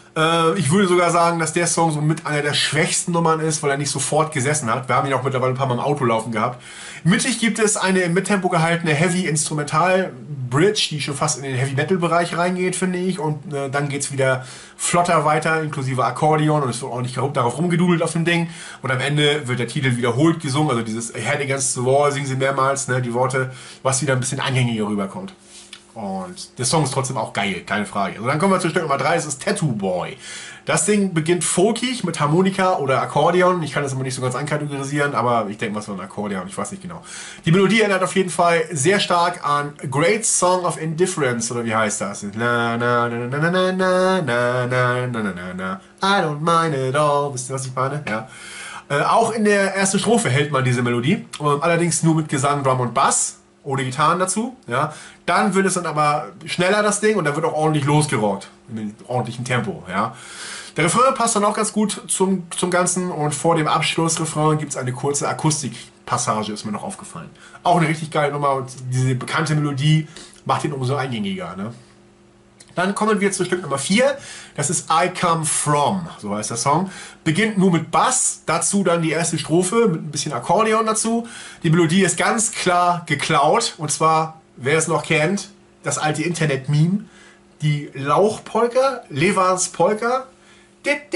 Äh, ich würde sogar sagen, dass der Song so mit einer der schwächsten Nummern ist, weil er nicht sofort gesessen hat. Wir haben ihn auch mittlerweile ein paar Mal im Auto laufen gehabt. Mittig gibt es eine im Mittempo gehaltene Heavy Instrumental Bridge, die schon fast in den Heavy Metal Bereich reingeht, finde ich. Und äh, dann geht es wieder flotter weiter, inklusive Akkordeon, und es wird auch nicht darauf rumgedudelt auf dem Ding. Und am Ende wird der Titel wiederholt gesungen, also dieses Head Against the Wall singen sie mehrmals, ne, die Worte, was wieder ein bisschen eingängiger rüberkommt. Und der Song ist trotzdem auch geil, keine Frage. Also dann kommen wir zu Stück Nummer drei, das ist Tattoo Boy. Das Ding beginnt folkig mit Harmonika oder Akkordeon. Ich kann das immer nicht so ganz einkategorisieren, aber ich denke, was war ein Akkordeon, ich weiß nicht genau. Die Melodie erinnert auf jeden Fall sehr stark an Great Song of Indifference, oder wie heißt das? Na, na, na, na, na, na, na, na, na, na, na, na, I don't mind it all. Wisst ihr, was ich meine? Ja. Äh, auch in der ersten Strophe hält man diese Melodie, allerdings nur mit Gesang, Drum und Bass. Ohne Gitarren dazu, ja. Dann wird es dann aber schneller, das Ding, und dann wird auch ordentlich losgerockt. In einem ordentlichen Tempo, ja. Der Refrain passt dann auch ganz gut zum, zum Ganzen, und vor dem Abschlussrefrain gibt es eine kurze Akustikpassage, ist mir noch aufgefallen. Auch eine richtig geile Nummer, und diese bekannte Melodie macht ihn umso eingängiger, ne. Dann kommen wir zu Stück Nummer vier. Das ist I Come From, so heißt der Song. Beginnt nur mit Bass, dazu dann die erste Strophe mit ein bisschen Akkordeon dazu. Die Melodie ist ganz klar geklaut, und zwar, wer es noch kennt, das alte Internet-Meme, die Lauchpolka, Levans Polka. Wisst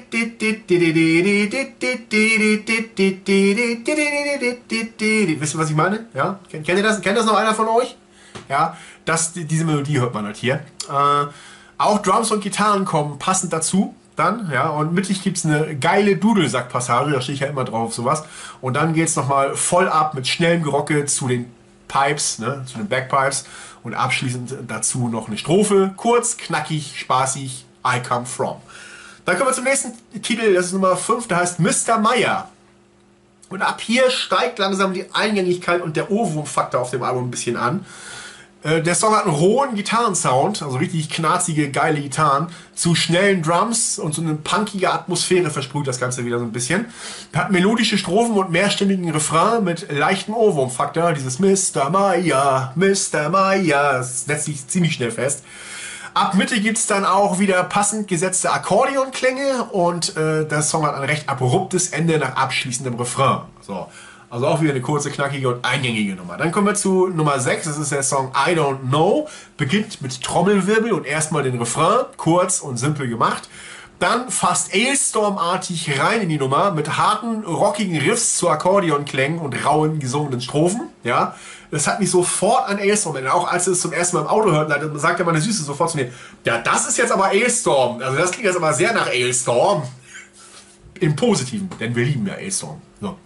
ihr, was ich meine? Ja? Kennt ihr das? Kennt das noch einer von euch? Ja, das, diese Melodie hört man halt hier. Äh, auch Drums und Gitarren kommen passend dazu. Dann, ja, und mittig gibt es eine geile Dudelsack-Passage, da stehe ich ja immer drauf, sowas. Und dann geht es nochmal voll ab mit schnellem Gerocke zu den Pipes, ne, zu den Backpipes. Und abschließend dazu noch eine Strophe. Kurz, knackig, spaßig, I Come From. Dann kommen wir zum nächsten Titel, das ist Nummer fünf, der heißt Mister Meyer. Und ab hier steigt langsam die Eingängigkeit und der Ohrwurmfaktor auf dem Album ein bisschen an. Der Song hat einen rohen Gitarrensound, also richtig knarzige, geile Gitarren, zu schnellen Drums, und so eine punkige Atmosphäre versprüht das Ganze wieder so ein bisschen. Hat melodische Strophen und mehrstimmigen Refrain mit leichtem Ohrwurmfaktor. Dieses Mister Meyer, Mister Meyer, das setzt sich ziemlich schnell fest. Ab Mitte gibt es dann auch wieder passend gesetzte Akkordeonklänge, und äh, der Song hat ein recht abruptes Ende nach abschließendem Refrain. So. Also auch wieder eine kurze, knackige und eingängige Nummer. Dann kommen wir zu Nummer sechs, das ist der Song I Don't Know. Beginnt mit Trommelwirbel und erstmal den Refrain, kurz und simpel gemacht. Dann fast Ailstorm-artig rein in die Nummer mit harten, rockigen Riffs zu Akkordeonklängen und rauen, gesungenen Strophen. Ja, das hat mich sofort an Ailstorm erinnert. Auch als wir es zum ersten Mal im Auto hörten, dann sagte meine Süße sofort zu mir, ja, das ist jetzt aber Ailstorm. Also das klingt jetzt aber sehr nach Ailstorm. Im Positiven, denn wir lieben ja Ailstorm. So.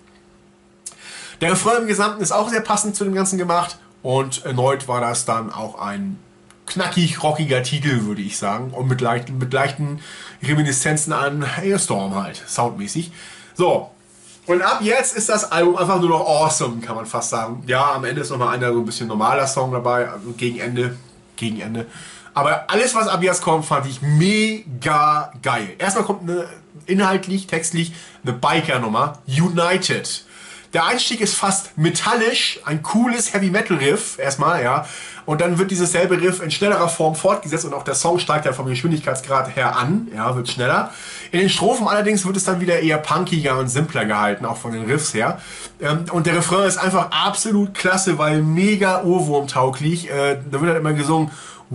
Der Refrain im Gesamten ist auch sehr passend zu dem Ganzen gemacht, und erneut war das dann auch ein knackig rockiger Titel, würde ich sagen, und mit leichten, mit leichten Reminiszenzen an Ailstorm halt, soundmäßig. So, und ab jetzt ist das Album einfach nur noch awesome, kann man fast sagen. Ja, am Ende ist nochmal einer so ein bisschen normaler Song dabei, also gegen Ende, gegen Ende. Aber alles, was ab jetzt kommt, fand ich mega geil. Erstmal kommt eine, inhaltlich, textlich, eine Biker-Nummer, United. Der Einstieg ist fast metallisch, ein cooles Heavy-Metal-Riff erstmal, ja. Und dann wird dieses selbe Riff in schnellerer Form fortgesetzt, und auch der Song steigt ja vom Geschwindigkeitsgrad her an, ja, wird schneller. In den Strophen allerdings wird es dann wieder eher punkiger und simpler gehalten, auch von den Riffs her. Und der Refrain ist einfach absolut klasse, weil mega ohrwurmtauglich. Da wird halt immer gesungen,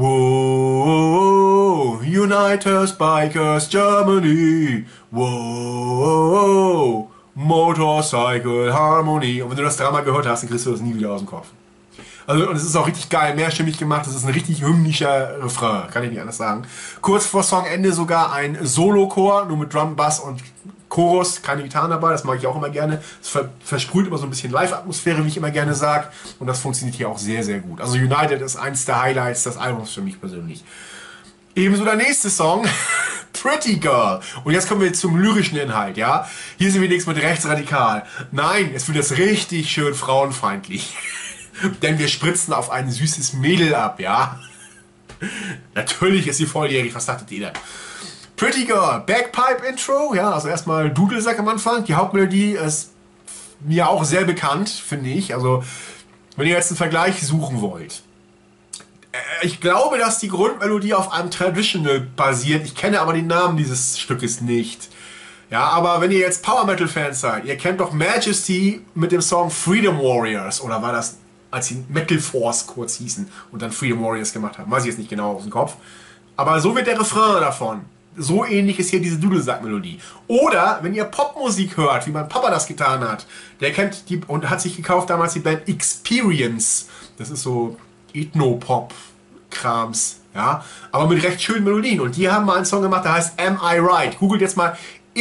Whoa, United Bikers Germany, Whoa, Motorcycle Harmony. Und wenn du das dreimal gehört hast, dann kriegst du das nie wieder aus dem Kopf. Also, und es ist auch richtig geil, mehrstimmig gemacht. Das ist ein richtig hymnischer Refrain, kann ich nicht anders sagen. Kurz vor Songende sogar ein Solo-Chor, nur mit Drum, Bass und Chorus, keine Gitarren dabei, das mag ich auch immer gerne. Es ver versprüht immer so ein bisschen Live-Atmosphäre, wie ich immer gerne sage. Und das funktioniert hier auch sehr, sehr gut. Also United ist eins der Highlights des Albums für mich persönlich. Ebenso der nächste Song, Pretty Girl. Und jetzt kommen wir zum lyrischen Inhalt, ja. Hier sind wir nichts mit rechtsradikal. Nein, es wird jetzt richtig schön frauenfeindlich. Denn wir spritzen auf ein süßes Mädel ab, ja. Natürlich ist sie volljährig, was dachtet ihr denn? Pretty Girl, Bagpipe Intro, ja, also erstmal Dudelsack am Anfang. Die Hauptmelodie ist mir auch sehr bekannt, finde ich. Also, wenn ihr jetzt einen Vergleich suchen wollt. ich glaube, dass die Grundmelodie auf einem Traditional basiert. Ich kenne aber den Namen dieses Stückes nicht. Ja, aber wenn ihr jetzt Power Metal Fans seid, ihr kennt doch Majesty mit dem Song Freedom Warriors. Oder war das, als sie Metal Force kurz hießen und dann Freedom Warriors gemacht haben? Weiß ich jetzt nicht genau aus dem Kopf. Aber so wird der Refrain davon. So ähnlich ist hier diese Dudelsack-Melodie. Oder wenn ihr Popmusik hört, wie mein Papa das getan hat, der kennt die und hat sich gekauft damals die Band Experience. Das ist so Ethno-Pop-Krams, ja, aber mit recht schönen Melodien. Und die haben mal einen Song gemacht, der heißt Am I Right? Googelt jetzt mal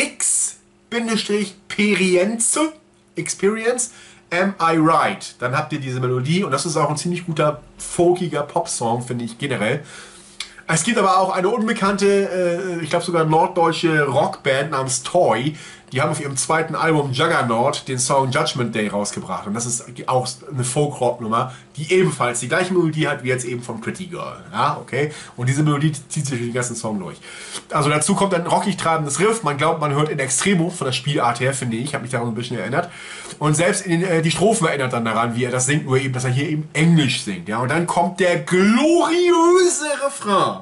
X-Perience, Experience, Am I Right? Dann habt ihr diese Melodie und das ist auch ein ziemlich guter, folkiger Pop-Song, finde ich generell. Es gibt aber auch eine unbekannte, äh, ich glaube sogar norddeutsche Rockband namens Toy. Die haben auf ihrem zweiten Album Juggernaut den Song Judgment Day rausgebracht. Und das ist auch eine Folk-Rock-Nummer, die ebenfalls die gleiche Melodie hat wie jetzt eben vom Pretty Girl. Ja, okay. Und diese Melodie zieht sich durch den ganzen Song durch. Also dazu kommt ein rockig treibendes Riff. Man glaubt, man hört in Extremo von der Spielart her, finde ich. Ich habe mich daran ein bisschen erinnert. Und selbst in den, äh, die Strophen erinnert dann daran, wie er das singt, nur eben, dass er hier eben Englisch singt. Ja, und dann kommt der gloriöse Refrain.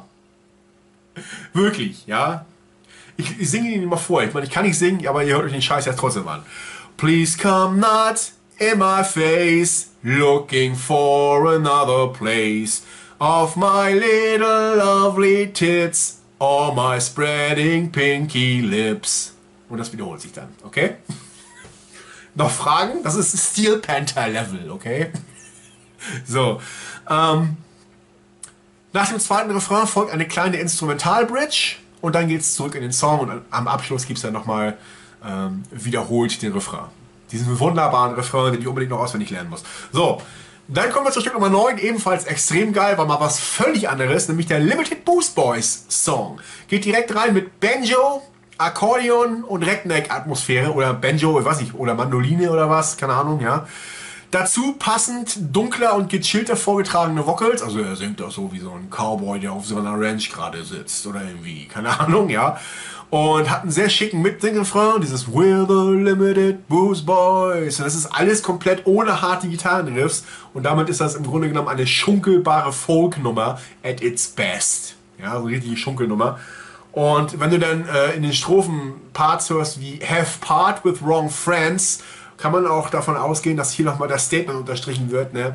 Wirklich, ja. Ich, ich singe ihn mal vor. Ich meine, ich kann nicht singen, aber ihr hört euch den Scheiß jetzt trotzdem an. Please come not in my face, looking for another place of my little lovely tits or my spreading pinky lips. Und das wiederholt sich dann, okay? Noch Fragen? Das ist Steel Panther Level, okay? So, ähm, nach dem zweiten Refrain folgt eine kleine Instrumental-Bridge und dann geht es zurück in den Song und am Abschluss gibt es dann nochmal ähm, wiederholt den Refrain. Diesen wunderbaren Refrain, den ich unbedingt noch auswendig lernen muss. So, dann kommen wir zu Stück Nummer neun, ebenfalls extrem geil, war mal was völlig anderes, nämlich der Limited Boost Boys Song. Geht direkt rein mit Banjo, Akkordeon und Redneck-Atmosphäre oder Banjo, ich weiß nicht, oder Mandoline oder was, keine Ahnung, ja. Dazu passend dunkler und gechillter vorgetragene Vocals, also er singt auch so wie so ein Cowboy, der auf so einer Ranch gerade sitzt oder irgendwie, keine Ahnung, ja. Und hat einen sehr schicken Mitsing-Refrain, dieses We're the Limited Boost Boys. Und das ist alles komplett ohne harte Gitarrenriffs und damit ist das im Grunde genommen eine schunkelbare Folk-Nummer at its best. Ja, so eine richtige Schunkelnummer. Und wenn du dann äh, in den Strophen Parts hörst wie Have part with wrong friends, kann man auch davon ausgehen, dass hier nochmal das Statement unterstrichen wird, ne?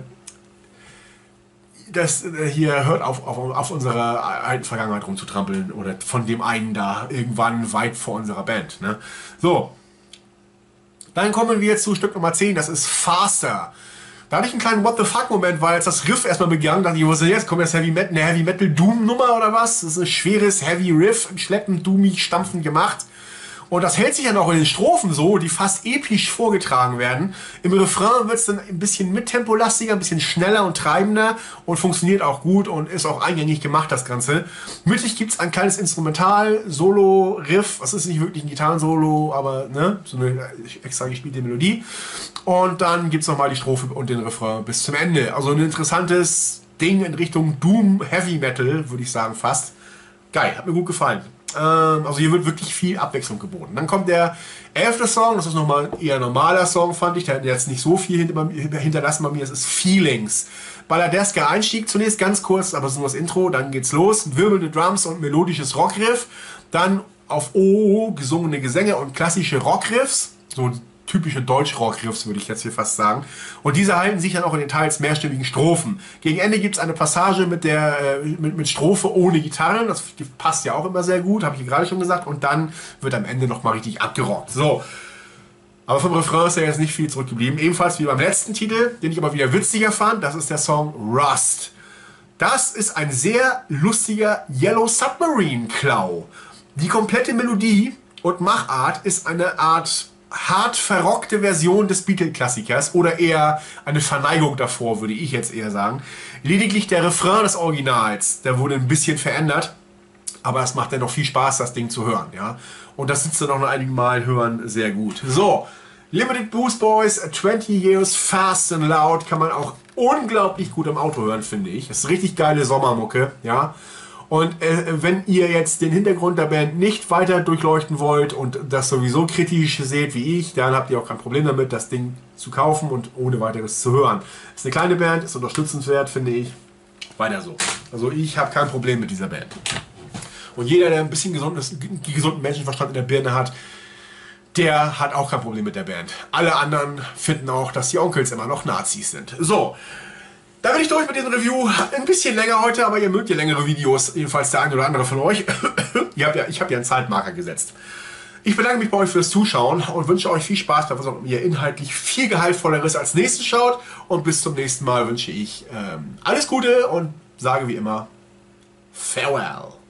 Das äh, hier hört auf, auf, auf unsere alten Vergangenheit rumzutrampeln oder von dem einen da irgendwann weit vor unserer Band. Ne? So, dann kommen wir zu Stück Nummer zehn, das ist Faster. Da hatte ich einen kleinen What the fuck Moment, weil als das Riff erstmal begann, dachte ich, was ist denn jetzt? Kommt jetzt Heavy Metal, eine Heavy Metal Doom Nummer oder was? Das ist ein schweres Heavy Riff, schleppend, doomig, stampfend gemacht. Und das hält sich ja noch in den Strophen so, die fast episch vorgetragen werden. Im Refrain wird es dann ein bisschen mittempolastiger, ein bisschen schneller und treibender und funktioniert auch gut und ist auch eingängig gemacht, das Ganze. Mittig gibt es ein kleines Instrumental-Solo-Riff. Das ist nicht wirklich ein Gitarrensolo, aber ne, so eine extra gespielte Melodie. Und dann gibt es nochmal die Strophe und den Refrain bis zum Ende. Also ein interessantes Ding in Richtung Doom Heavy Metal, würde ich sagen fast. Geil, hat mir gut gefallen. Also hier wird wirklich viel Abwechslung geboten. Dann kommt der elfte Song, das ist nochmal ein eher normaler Song, fand ich. Der hat jetzt nicht so viel hinterlassen bei mir. Es ist Feelings. Balladesker Einstieg zunächst, ganz kurz, aber es ist nur das Intro. Dann geht's los. Wirbelnde Drums und melodisches Rockriff. Dann auf O gesungene Gesänge und klassische Rockriffs. So typische Deutsch-Rock-Riffs, würde ich jetzt hier fast sagen. Und diese halten sich dann auch in den teils mehrstimmigen Strophen. Gegen Ende gibt es eine Passage mit der äh, mit, mit Strophe ohne Gitarren. Das passt ja auch immer sehr gut, habe ich hier gerade schon gesagt. Und dann wird am Ende nochmal richtig abgerockt. So. Aber vom Refrain ist ja jetzt nicht viel zurückgeblieben. Ebenfalls wie beim letzten Titel, den ich aber wieder witziger fand. Das ist der Song Rust. Das ist ein sehr lustiger Yellow Submarine Klau. Die komplette Melodie und Machart ist eine Art hart verrockte Version des Beatle-Klassikers oder eher eine Verneigung davor, würde ich jetzt eher sagen. Lediglich der Refrain des Originals, der wurde ein bisschen verändert, aber es macht dennoch viel Spaß, das Ding zu hören. Ja? Und das sitzt dann auch noch einigen Mal hören sehr gut. So, Limited Boost Boys, twenty years fast and loud, kann man auch unglaublich gut im Auto hören, finde ich. Das ist richtig geile Sommermucke, ja. Und äh, wenn ihr jetzt den Hintergrund der Band nicht weiter durchleuchten wollt und das sowieso kritisch seht wie ich, dann habt ihr auch kein Problem damit, das Ding zu kaufen und ohne weiteres zu hören. Ist eine kleine Band, ist unterstützenswert, finde ich. Weiter so. Also ich habe kein Problem mit dieser Band. Und jeder, der ein bisschen gesundes, gesunden Menschenverstand in der Birne hat, der hat auch kein Problem mit der Band. Alle anderen finden auch, dass die Onkels immer noch Nazis sind. So, da bin ich durch mit diesem Review. Ein bisschen länger heute, aber ihr mögt ja längere Videos, jedenfalls der eine oder andere von euch. Ihr habt ja, ich habe ja einen Zeitmarker gesetzt. Ich bedanke mich bei euch fürs Zuschauen und wünsche euch viel Spaß bei was auch ihr inhaltlich viel gehaltvolleres als nächstes schaut. Und bis zum nächsten Mal wünsche ich ähm, alles Gute und sage wie immer Farewell.